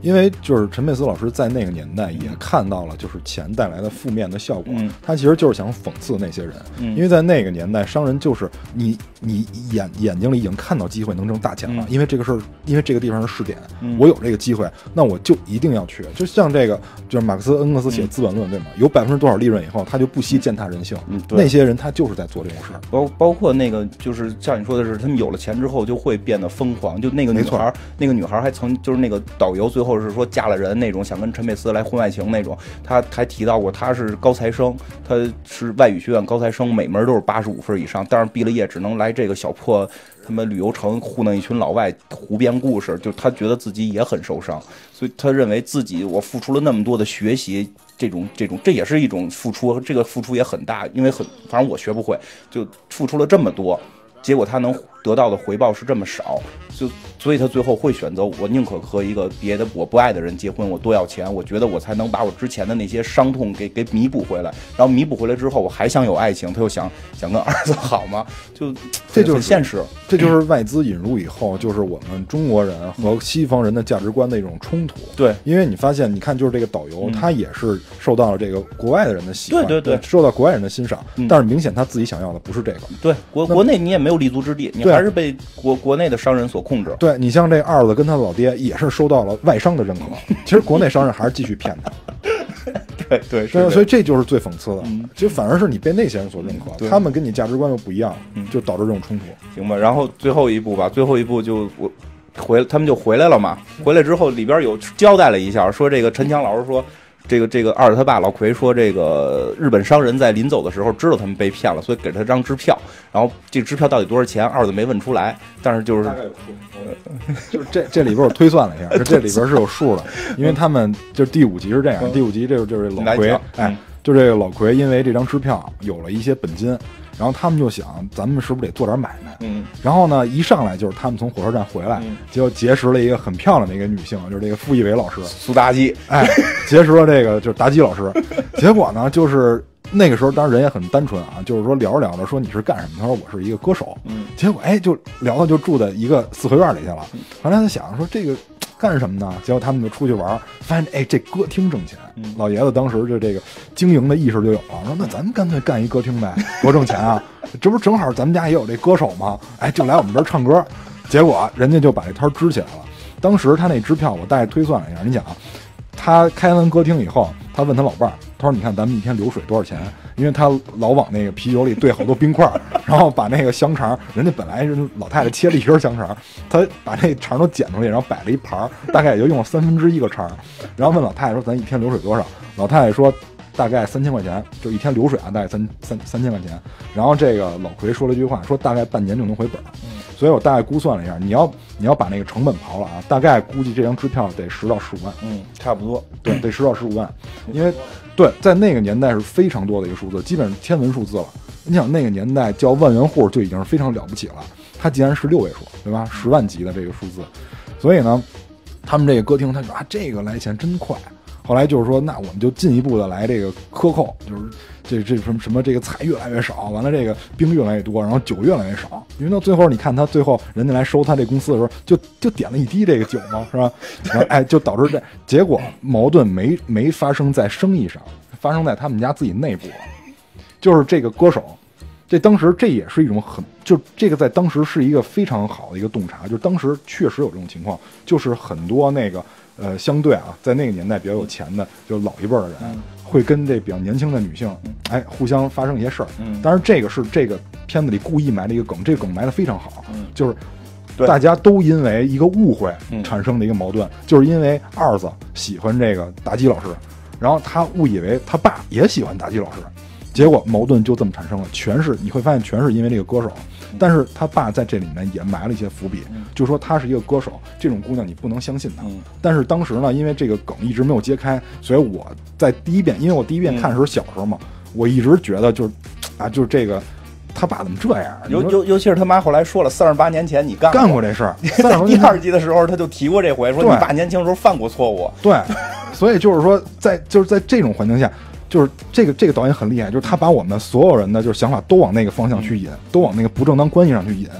因为就是陈佩斯老师在那个年代也看到了就是钱带来的负面的效果， 嗯、 他其实就是想讽刺那些人， 嗯、 因为在那个年代，商人就是你你眼眼睛里已经看到机会能挣大钱了， 嗯、 因为这个事儿，因为这个地方是试点， 嗯、 我有这个机会，那我就一定要去。就像这个，就是马克思恩格斯写《资本论》，对吗？有百分之多少利润以后，他就不惜践踏人性。 嗯， 那些人他就是在做这种事儿， 包包括那个就是像你说的是，他们有了钱之后就会变得疯狂。就那个女孩，那个女孩还曾就是那个导游最后是说嫁了人那种，想跟陈佩斯来婚外情那种。他还提到过，他是高材生，他是外语学院高材生，每门都是八十五分以上，但是毕了业只能来这个小破他们旅游城糊弄一群老外胡编故事，就他觉得自己也很受伤，所以他认为自己我付出了那么多的学习，这种这种这也是一种付出，这个付出也很大，因为很反正我学不会，就付出了这么多，结果他能得到的回报是这么少，就所以他最后会选择我宁可和一个别的我不爱的人结婚，我多要钱，我觉得我才能把我之前的那些伤痛给给弥补回来，然后弥补回来之后我还想有爱情，他又想想跟儿子好嘛，就这就是现实， 这就是外资引入以后，就是我们中国人和西方人的价值观的一种冲突。 对， 因为你发现，你看，就是这个导游， 嗯、 他也是受到了这个国外的人的喜欢， 对对对， 受到国外人的欣赏， 嗯、 但是明显他自己想要的不是这个。 对，国国内你也没有立足之地，你还是被国国内的商人所控制。 对，你像这二子跟他老爹也是受到了外商的认可，其实国内商人还是继续骗他。 对对对，所以这就是最讽刺的。 嗯， 其实反而是你被那些人所认可，他们跟你价值观又不一样， 嗯、 就导致这种冲突。 行吧，然后最后一步吧，最后一步就我回他们就回来了嘛。回来之后里边有交代了一下，说这个陈强老师说。这个这个二子他爸老奎说，这个日本商人在临走的时候知道他们被骗了，所以给他张支票。然后这个支票到底多少钱，二子没问出来，但是就是大概有数，就是这这里边我推算了一下，就这里边是有数的，因为他们就第五集是这样，第五集这个就是老奎，哎，就这个老奎因为这张支票有了一些本金。然后他们就想，咱们是不是得做点买卖？ 嗯。 然后呢，一上来就是他们从火车站回来， 嗯、 结果结识了一个很漂亮的一个女性，就是这个傅艺伟老师， 苏妲己。 哎，结识了这个就是妲己老师。结果呢，就是那个时候，当然人也很单纯啊，就是说聊着聊着说你是干什么？他说我是一个歌手。 嗯。 结果哎，就聊到就住在一个四合院里去了。后来他想说这个干什么呢？结果他们就出去玩，发现哎这歌厅挣钱。 嗯、 老爷子当时就这个经营的意识就有了，说那咱们干脆干一歌厅呗，多挣钱啊！这不正好咱们家也有这歌手吗？哎，就来我们这儿唱歌。结果人家就把这摊支起来了。当时他那支票我大概推算了一下，你想啊，他开完歌厅以后，他问他老伴儿，他说：“你看咱们一天流水多少钱？”因为他老往那个啤酒里兑好多冰块，然后把那个香肠，人家本来是老太太切了一根香肠，他把那肠都剪出来，然后摆了一盘，大概也就用了三分之一个肠。然后问老太太说：“咱一天流水多少？”老太太说：“大概三千块钱，就一天流水啊，大概三三三千块钱。”然后这个老奎说了一句话，说：“大概半年就能回本。”所以我大概估算了一下，你要你要把那个成本刨了啊，大概估计这张支票得十到十五万， 嗯，差不多， 对，得十到十五万，因为对，在那个年代是非常多的一个数字，基本上天文数字了。你想那个年代叫万元户就已经是非常了不起了，它竟然是六位数，对吧？十万级的这个数字，所以呢，他们这个歌厅他说啊，这个来钱真快。后来就是说，那我们就进一步的来这个克扣，就是这这什么什么这个菜越来越少，完了这个冰越来越多，然后酒越来越少。因为到最后，你看他最后人家来收他这公司的时候，就就点了一滴这个酒嘛，是吧？然后哎，就导致这结果矛盾没没发生在生意上，发生在他们家自己内部了。就是这个歌手，这当时这也是一种很，就这个在当时是一个非常好的一个洞察，就当时确实有这种情况，就是很多那个。呃，相对啊，在那个年代比较有钱的，就老一辈的人，嗯、会跟这比较年轻的女性，嗯、哎，互相发生一些事儿。嗯，当然这个是这个片子里故意埋的一个梗，这个梗埋的非常好，嗯、就是大家都因为一个误会产生的一个矛盾，嗯、就是因为二子喜欢这个妲己老师，然后他误以为他爸也喜欢妲己老师，结果矛盾就这么产生了，全是你会发现全是因为这个歌手。但是他爸在这里面也埋了一些伏笔，嗯、就说他是一个歌手，这种姑娘你不能相信她。嗯、但是当时呢，因为这个梗一直没有揭开，所以我在第一遍，因为我第一遍看的时候小时候嘛，嗯、我一直觉得就是啊，就是这个他爸怎么这样？ 尤尤尤其是他妈后来说了，三十八年前你干干过这事儿， 第二集的时候他就提过这回，说你爸年轻时候犯过错误。 对，所以就是说在就是在这种环境下。就是这个这个导演很厉害，就是他把我们所有人的就是想法都往那个方向去引，嗯、都往那个不正当关系上去引。嗯、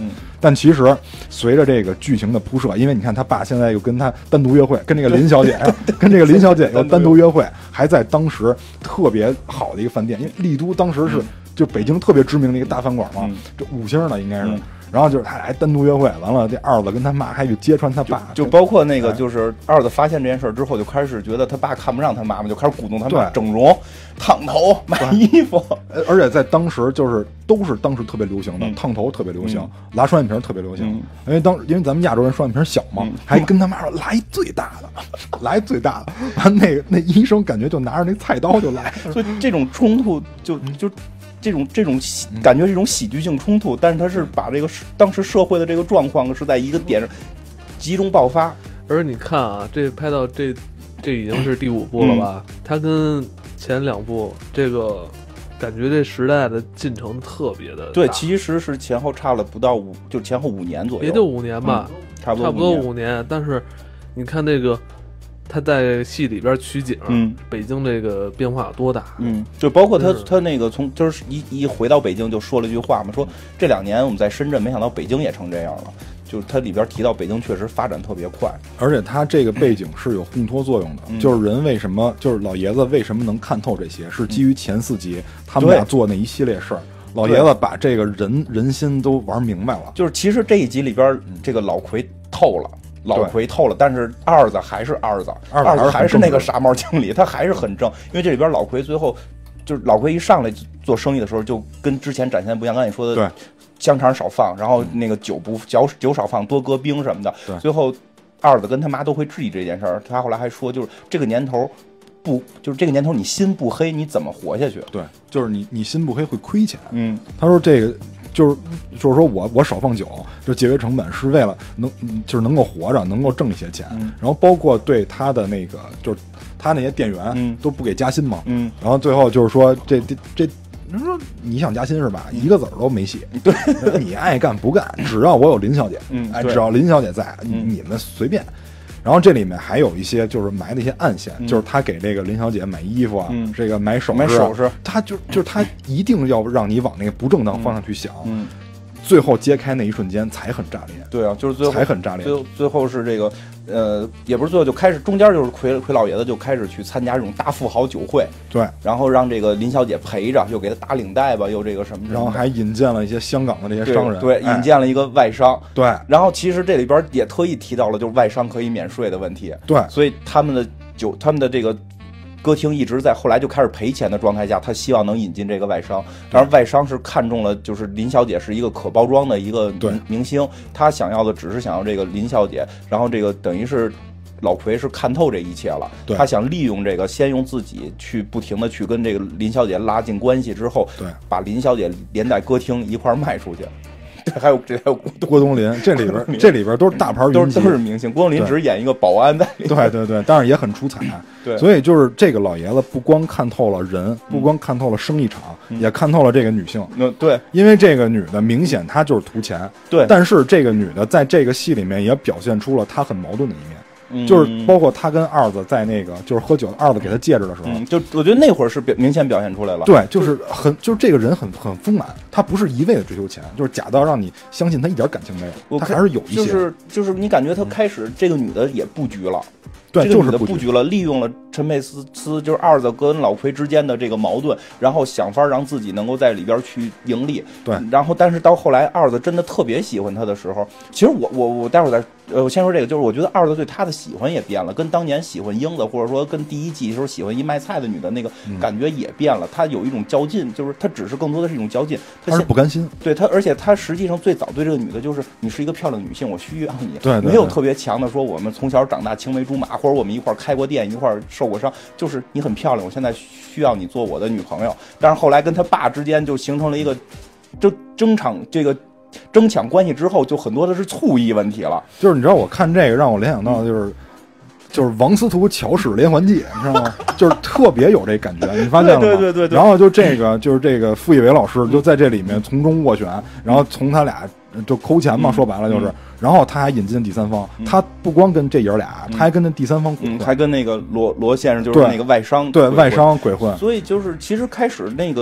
但其实随着这个剧情的铺设，因为你看他爸现在又跟他单独约会，跟这个林小姐，跟这个林小姐又单独约会，还在当时特别好的一个饭店，因为丽都当时是、嗯、就北京特别知名的一个大饭馆嘛，嗯、这五星的应该是。嗯然后就是他俩还单独约会，完了这二子跟他妈还去揭穿他爸， 就, 就包括那个就是二子发现这件事之后，就开始觉得他爸看不上他妈妈，就开始鼓动他妈整容、烫头、买衣服， 而且在当时就是都是当时特别流行的，嗯、烫头特别流行，嗯、拉双眼皮特别流行，嗯、因为当因为咱们亚洲人双眼皮小嘛，嗯、还跟他妈说来最大的，来最大的，完那个那医生感觉就拿着那菜刀就来， 所以这种冲突就就。这种这种感觉是一种喜剧性冲突，但是他是把这个当时社会的这个状况是在一个点上集中爆发。 而你看啊，这拍到这这已经是第五部了吧？嗯、它跟前两部这个感觉这时代的进程特别的大。 对，其实是前后差了不到五，就前后五年左右， 也就五年吧， 嗯、差不多差不多五年。但是你看这个。他在戏里边取景， 嗯， 北京这个变化有多大？ 嗯，就包括他他那个从就是一一回到北京就说了一句话嘛，说这两年我们在深圳，没想到北京也成这样了。就是他里边提到北京确实发展特别快， 而且他这个背景是有烘托作用的。嗯、就是人为什么，就是老爷子为什么能看透这些，是基于前四集、嗯、他们俩做那一系列事儿。老爷子把这个人人心都玩明白了。 就是其实这一集里边，这个老奎透了。老奎透了，但是二子还是二子，二子还是那个傻帽经理，他还是很正。因为这里边老奎最后就是老奎一上来做生意的时候，就跟之前展现不一样。刚才你说的， 对， 香肠少放，然后那个酒不酒酒少放，多搁冰什么的。 对， 最后二子跟他妈都会质疑这件事儿。他后来还说，就是这个年头不，就是这个年头你心不黑，你怎么活下去？ 对，就是你你心不黑会亏钱。 嗯， 他说这个。就是就是说我我少放酒，就节约成本，是为了能就是能够活着，能够挣一些钱。 嗯、 然后包括对他的那个，就是他那些店员， 嗯， 都不给加薪嘛。 嗯， 然后最后就是说这这这，你说你想加薪是吧？一个子儿都没写。 对， 你爱干不干，只要我有林小姐， 嗯， 哎，只要林小姐在， 嗯、 你们随便。然后这里面还有一些就是埋的一些暗线， 嗯、 就是他给这个林小姐买衣服啊， 嗯、 这个买首饰， 买首饰， 他就就是他一定要让你往那个不正当方向去想。 嗯。 最后揭开那一瞬间才很炸裂， 对啊，就是最后才很炸裂。 最后最后是这个，呃，也不是最后就开始，中间就是奎奎老爷子就开始去参加这种大富豪酒会， 对， 然后让这个林小姐陪着，又给他打领带吧，又这个什么， 然后还引荐了一些香港的这些商人， 对，对哎、 引荐了一个外商， 对， 然后其实这里边也特意提到了，就是外商可以免税的问题， 对， 所以他们的酒，他们的这个。歌厅一直在后来就开始赔钱的状态下，他希望能引进这个外商，当然外商是看中了，就是林小姐是一个可包装的一个明星，他想要的只是想要这个林小姐，然后这个等于是老奎是看透这一切了，他想利用这个，先用自己去不停的去跟这个林小姐拉近关系之后， 对， 把林小姐连带歌厅一块卖出去。这还有这还有郭冬临，这里边这里边都是大牌云集，都是明星。郭冬临只演一个保安在里面， 对对对，但是也很出彩。 对， 所以就是这个老爷子不光看透了人，不光看透了生意场， 嗯、 也看透了这个女性。 嗯，对， 因为这个女的明显她就是图钱， 对。 但是这个女的在这个戏里面也表现出了她很矛盾的一面。就是包括他跟二子在那个就是喝酒，二子给他戒指的时候， 嗯、就我觉得那会儿是表明显表现出来了。 对，就是很就是这个人很很丰满，他不是一味的追求钱，就是假到让你相信他一点感情没有，他还是有一些。 就是就是你感觉他开始、嗯、这个女的也布局了。 对， 这个女的布布局了，利用了陈佩斯斯就是二子跟老奎之间的这个矛盾，然后想法让自己能够在里边去盈利。 对， 然后但是到后来二子真的特别喜欢他的时候，其实我我我待会儿再呃，我先说这个，就是我觉得二子对他的喜欢也变了，跟当年喜欢英子或者说跟第一季的时候喜欢一卖菜的女的那个感觉也变了。他有一种较劲，就是他只是更多的是一种较劲， 他是不甘心。 对他，而且他实际上最早对这个女的就是你是一个漂亮女性，我需要你， 对， 没有特别强的说我们从小长大青梅竹马，或者我们一块开过店，一块受过伤，就是你很漂亮，我现在需要你做我的女朋友。但是后来跟他爸之间就形成了一个争争场这个。争抢关系之后，就很多的是醋意问题了。 就是你知道，我看这个让我联想到就是，嗯、就是王司徒巧使连环计，你知道吗？就是特别有这感觉，你发现了吗？ 对对对 对, 对。 然后就这个就是这个傅艺伟老师就在这里面从中斡旋，然后从他俩就抠钱嘛， 嗯、 说白了就是， 嗯、 然后他还引进第三方， 嗯、 他不光跟这爷俩， 嗯、 他还跟那第三方鬼混， 嗯、 还跟那个罗罗先生就是那个外商对外商鬼混。 所以就是其实开始那个。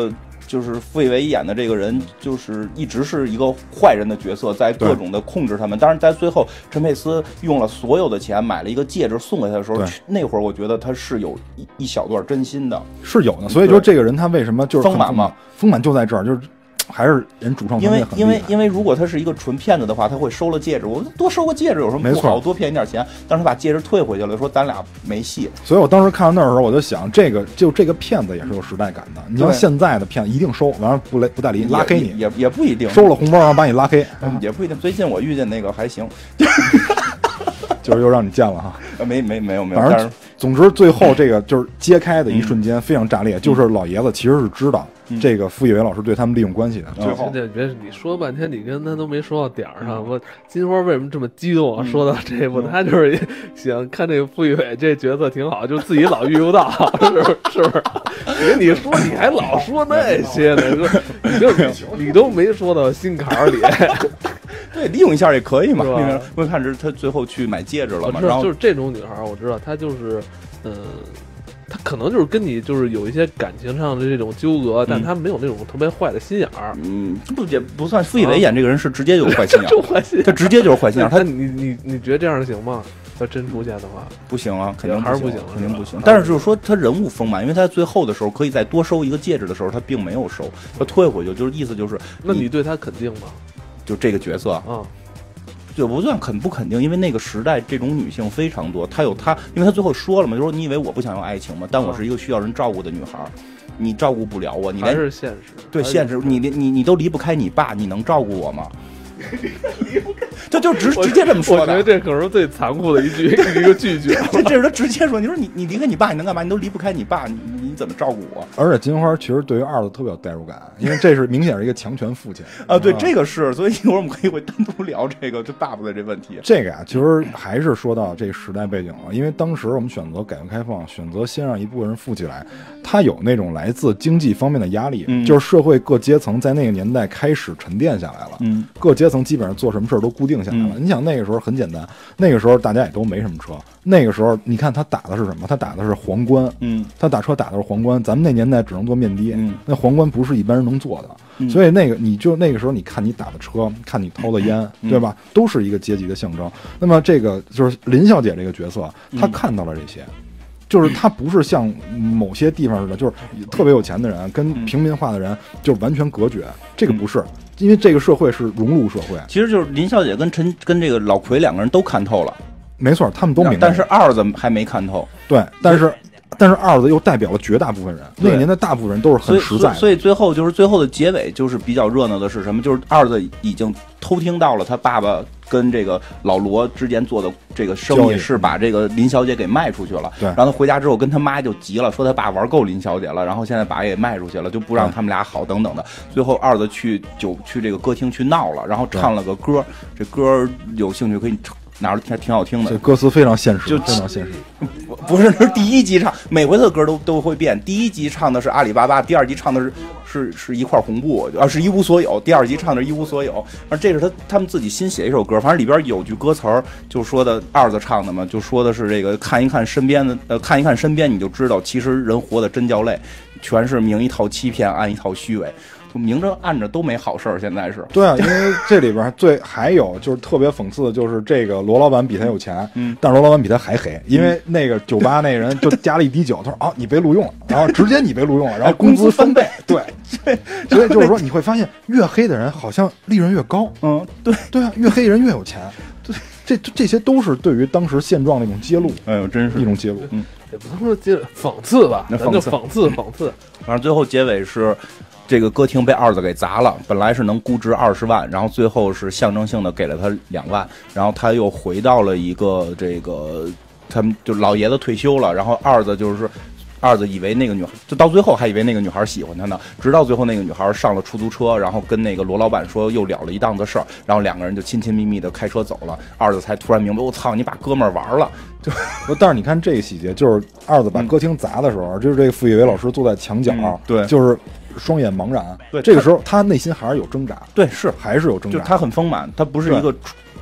就是傅艺伟演的这个人，就是一直是一个坏人的角色，在各种的控制他们。当然，在最后陈佩斯用了所有的钱买了一个戒指送给他的时候，那会儿我觉得他是有一一小段真心的， 是有的。所以说这个人他为什么就是丰满嘛？ 丰满就在这儿，就是。还是人主创团队很厉害， 因为因为因为如果他是一个纯骗子的话，他会收了戒指，我多收个戒指有什么不好？多骗你点钱，但是他把戒指退回去了，说咱俩没戏。 所以我当时看到那儿的时候，我就想，这个就这个骗子也是有时代感的。你像现在的骗子一定收，完了不不带理拉黑你， 也也不一定收了红包然后把你拉黑， 嗯、也不一定。最近我遇见那个还行， 就是又让你见了哈。 没没没有没有， 反正总之最后这个就是揭开的一瞬间非常炸裂，嗯、就是老爷子其实是知道。这个傅艺伟老师对他们利用关系的， 最后别你说半天，你跟他都没说到点儿上。我金花为什么这么激动啊？说到这步，他就是想看这个傅艺伟这角色挺好，就自己老遇不到，是不是？是不是？你你说你还老说那些呢？你就你都没说到心坎里。 对，利用一下也可以嘛。我看着他最后去买戒指了嘛，然后就是这种女孩，我知道她就是，嗯。他可能就是跟你就是有一些感情上的这种纠葛，但他没有那种特别坏的心眼儿。 嗯，不也不算。傅艺伟演这个人是直接就有坏心眼儿， 就坏心眼儿， 他直接就是坏心眼儿。他你你你觉得这样行吗？他真出现的话， 不行啊，肯定还是不行， 肯定不行。但是就是说他人物丰满，因为他最后的时候可以再多收一个戒指的时候，他并没有收，他退回去，就是意思就是。 那你对他肯定吗？ 就这个角色啊。嗯就不算肯不肯定，因为那个时代这种女性非常多，她有她，因为她最后说了嘛，就说你以为我不想要爱情吗？但我是一个需要人照顾的女孩，你照顾不了我，你连还是现实， 对现实，你你你都离不开你爸，你能照顾我吗？离不开，这就直直接这么说的。 我觉得这可能是最残酷的一句一个拒绝。 这这是他直接说，你说你你离开你爸你能干嘛？你都离不开你爸，你你怎么照顾我？ 而且金花其实对于二子特别有代入感，因为这是明显是一个强权父亲啊。对，这个是，所以一会儿我们可以会单独聊这个就爸爸的这问题。 这个啊，其实还是说到这个时代背景了，因为当时我们选择改革开放，选择先让一部分人富起来，他有那种来自经济方面的压力，嗯、就是社会各阶层在那个年代开始沉淀下来了，嗯，各阶层基本上做什么事儿都固定下来了。嗯、你想那个时候很简单，那个时候大家也都没什么车，那个时候你看他打的是什么？他打的是皇冠，嗯，他打车打的是皇冠。咱们那年代只能坐面的，嗯，那皇冠不是一般人能坐的，嗯、所以那个你就那个时候你看你打的车，看你掏的烟，嗯、对吧？都是一个阶级的象征。那么这个就是林小姐这个角色，她看到了这些。嗯就是他不是像某些地方似的，就是特别有钱的人跟平民化的人就完全隔绝，这个不是，因为这个社会是融入社会。 其实就是林小姐跟陈跟这个老奎两个人都看透了， 没错，他们都明白。 但是二子还没看透。 对，但是但是二子又代表了绝大部分人，那个年代大部分人都是很实在的。 所以最后就是最后的结尾就是比较热闹的是什么？就是二子已经偷听到了他爸爸跟这个老罗之间做的这个生意是把这个林小姐给卖出去了， 对。 然后他回家之后跟他妈就急了，说他爸玩够林小姐了，然后现在把也卖出去了，就不让他们俩好等等的。最后二子去酒去这个歌厅去闹了，然后唱了个歌，这歌有兴趣可以拿着听，挺好听的。 这歌词非常现实，就非常现实。 不是，是第一集唱，每回的歌都都会变。第一集唱的是阿里巴巴，第二集唱的是是是一块红布，啊，是一无所有。第二集唱的是一无所有，而这是他他们自己新写一首歌，反正里边有句歌词儿，就说的二子唱的嘛，就说的是这个看一看身边的，呃，看一看身边你就知道，其实人活得真叫累，全是明一套欺骗，暗一套虚伪。就明着暗着都没好事儿，现在是对啊，因为这里边最还有就是特别讽刺的，就是这个罗老板比他有钱，嗯，但是罗老板比他还黑，因为那个酒吧那人就加了一滴酒，他说啊你被录用了，然后直接你被录用了，然后工资翻倍，对，所以就是说你会发现越黑的人好像利润越高， 嗯，对对啊，越黑人越有钱，对，这这些都是对于当时现状的一种揭露， 哎呦，真是一种揭露， 嗯，也不能说揭讽刺吧，咱就讽刺讽刺， 反正最后结尾是。这个歌厅被二子给砸了，本来是能估值二十万，然后最后是象征性的给了他两万，然后他又回到了一个这个，他们就老爷子退休了，然后二子就是二子以为那个女孩，就到最后还以为那个女孩喜欢他呢，直到最后那个女孩上了出租车，然后跟那个罗老板说又了了一档子事儿，然后两个人就亲亲密密的开车走了，二子才突然明白，我操，你把哥们儿玩了。就， 但是你看这个细节，就是二子把歌厅砸的时候，嗯、就是这个傅艺伟老师坐在墙角， 嗯、对， 就是双眼茫然。 对， 这个时候他内心还是有挣扎， 对，是还是有挣扎， 就他很丰满，他不是一个。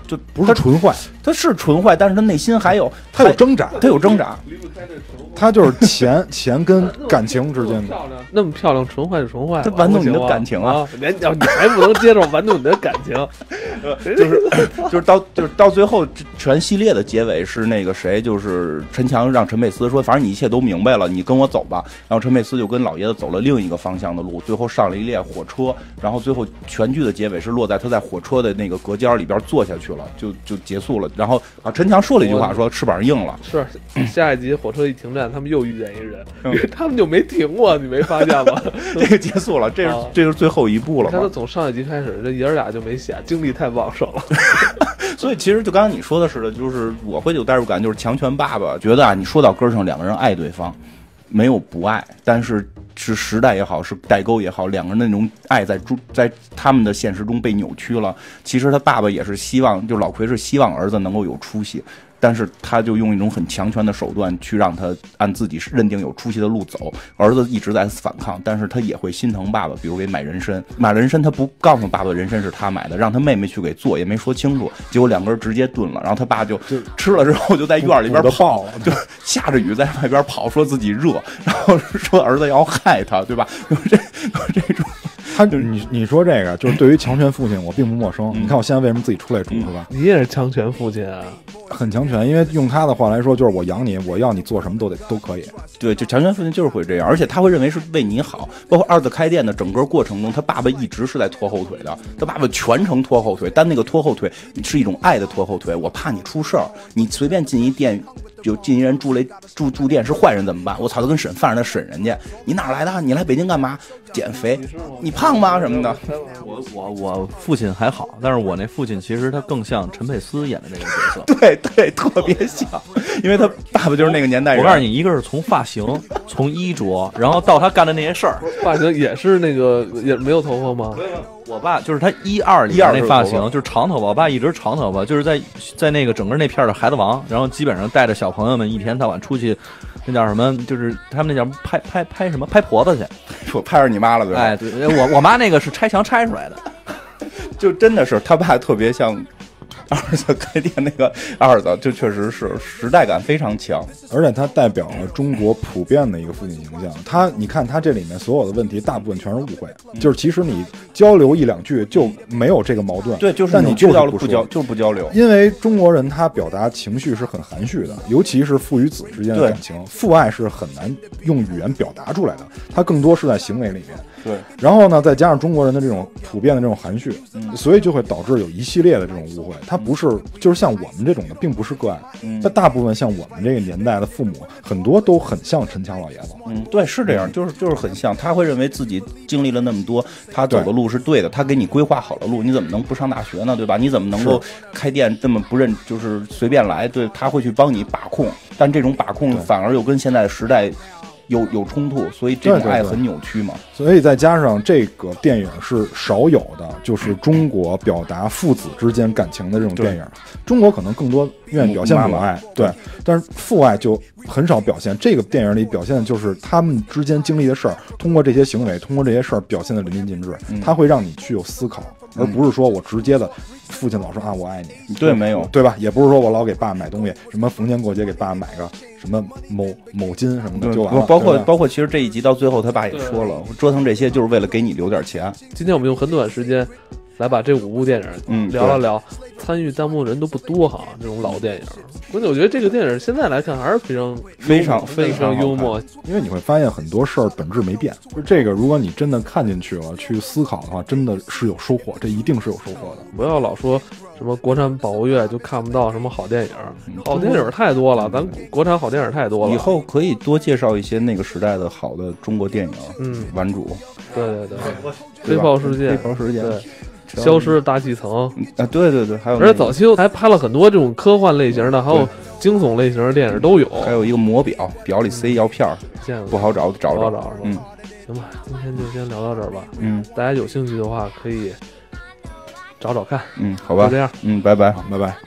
就不是纯坏， 他是纯坏，但是他内心还有他有挣扎， 他有挣扎， 他就是钱钱跟感情之间的。 那么漂亮，纯坏是纯坏， 他玩弄你的感情啊！ 啊连你还不能接受玩弄你的感情， 就是就是到就是到最后全系列的结尾是那个谁，就是陈强让陈佩斯说，反正你一切都明白了，你跟我走吧。然后陈佩斯就跟老爷子走了另一个方向的路，最后上了一列火车，然后最后全剧的结尾是落在他在火车的那个隔间里边坐下去了，就就结束了。然后啊，陈强说了一句话，说翅膀硬了。 是下一集火车一停站，他们又遇见一人， 嗯他们就没停过，你没发现吗？ 这个结束了，这是、 啊、 这是最后一部了他嘛？ 从上一集开始，这爷儿俩就没闲，精力太旺盛了。 所以其实就刚刚你说的似的，就是我会有代入感，就是强权爸爸觉得啊，你说到根上，两个人爱对方，没有不爱，但是是时代也好，是代沟也好，两个人那种爱在在他们的现实中被扭曲了。其实他爸爸也是希望，就老奎是希望儿子能够有出息。但是他就用一种很强权的手段去让他按自己认定有出息的路走，儿子一直在反抗，但是他也会心疼爸爸，比如给买人参，买人参他不告诉爸爸人参是他买的，让他妹妹去给做，也没说清楚，结果两个人直接炖了，然后他爸就吃了之后就在院里边跑，就下着雨在外边跑，说自己热，然后说儿子要害他，对吧？有这有这种。 他你你说这个就是对于强权父亲我并不陌生、嗯、你看我现在为什么自己出来煮、嗯、是吧？ 你也是强权父亲啊， 很强权，因为用他的话来说就是我养你，我要你做什么都得都可以。 对，就强权父亲就是会这样，而且他会认为是为你好。包括二次开店的整个过程中，他爸爸一直是在拖后腿的，他爸爸全程拖后腿，但那个拖后腿是一种爱的拖后腿，我怕你出事儿，你随便进一店。有进一人住了住住店是坏人怎么办？我操，都跟审犯人的审人家。你哪来的？你来北京干嘛？减肥？你胖吗？什么的？ 我我我父亲还好，但是我那父亲其实他更像陈佩斯演的那个角色。 对对，特别像，因为他爸爸就是那个年代人。 我告诉你，一个是从发型、从衣着，然后到他干的那些事儿。 发型也是那个也没有头发吗？ 我爸就是他一二里那发型就是长头发，我爸一直长头发，就是在在那个整个那片的孩子王，然后基本上带着小朋友们一天到晚出去，那叫什么？就是他们那叫拍拍拍什么？拍婆子去。 我拍着你妈了，对吧？ 哎，对，我我妈那个是拆墙拆出来的， 就真的是他爸特别像。二子开店那个二子就确实是时代感非常强， 而且他代表了中国普遍的一个父亲形象。他你看他这里面所有的问题大部分全是误会、嗯、就是其实你交流一两句就没有这个矛盾， 对，就是但你就是不交就是不交流， 因为中国人他表达情绪是很含蓄的，尤其是父与子之间的感情，父爱是很难用语言表达出来的，它更多是在行为里面。 对， 然后呢，再加上中国人的这种普遍的这种含蓄，嗯，所以就会导致有一系列的这种误会。它不是，就是像我们这种的，并不是个案。嗯，但大部分像我们这个年代的父母，很多都很像陈强老爷子。 嗯，对，是这样，就是就是很像。他会认为自己经历了那么多，他走的路是对的，他给你规划好了路，你怎么能不上大学呢？对吧？你怎么能够开店这么不认，就是随便来？对，他会去帮你把控，但这种把控反而又跟现在的时代。有有冲突，所以这种爱很扭曲嘛。 对对对，所以再加上这个电影是少有的，就是中国表达父子之间感情的这种电影。中国可能更多愿意表现母爱，对，但是父爱就很少表现。这个电影里表现的就是他们之间经历的事儿，通过这些行为，通过这些事儿表现的淋漓尽致。嗯、他会让你去有思考，而不是说我直接的。父亲老说啊，我爱你， 对，没有， 对吧？也不是说我老给爸买东西，什么逢年过节给爸买个什么某某巾什么的就完了。 包括包括，其实这一集到最后，他爸也说了，我折腾这些就是为了给你留点钱。 今天我们用很短时间来把这五部电影嗯聊了聊，参与弹幕的人都不多哈，这种老电影。关键我觉得这个电影现在来看还是非常非常非常幽默， 因为你会发现很多事儿本质没变。就这个，如果你真的看进去了，去思考的话，真的是有收获，这一定是有收获的。 不要老说什么国产保护月就看不到什么好电影，好电影太多了，咱国产好电影太多了。 以后可以多介绍一些那个时代的好的中国电影， 嗯， 顽主， 对对对，飞炮世界， 飞炮世界， 对。消失的大气层啊，对对对，还有、那个，而且早期还拍了很多这种科幻类型的，还有惊悚类型的电影都有。 还有一个魔表，表里塞药片儿，不好找，找找找。 嗯， 行吧，今天就先聊到这儿吧。 嗯， 大家有兴趣的话可以找找看。 嗯，好吧， 就这样。 嗯，拜拜， 拜拜。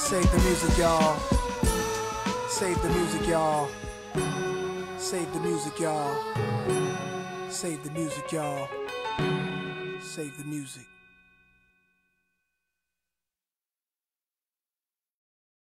Save the music, y'all. Save the music, y'all. Save the music, y'all. Save the music, y'all. Save the music.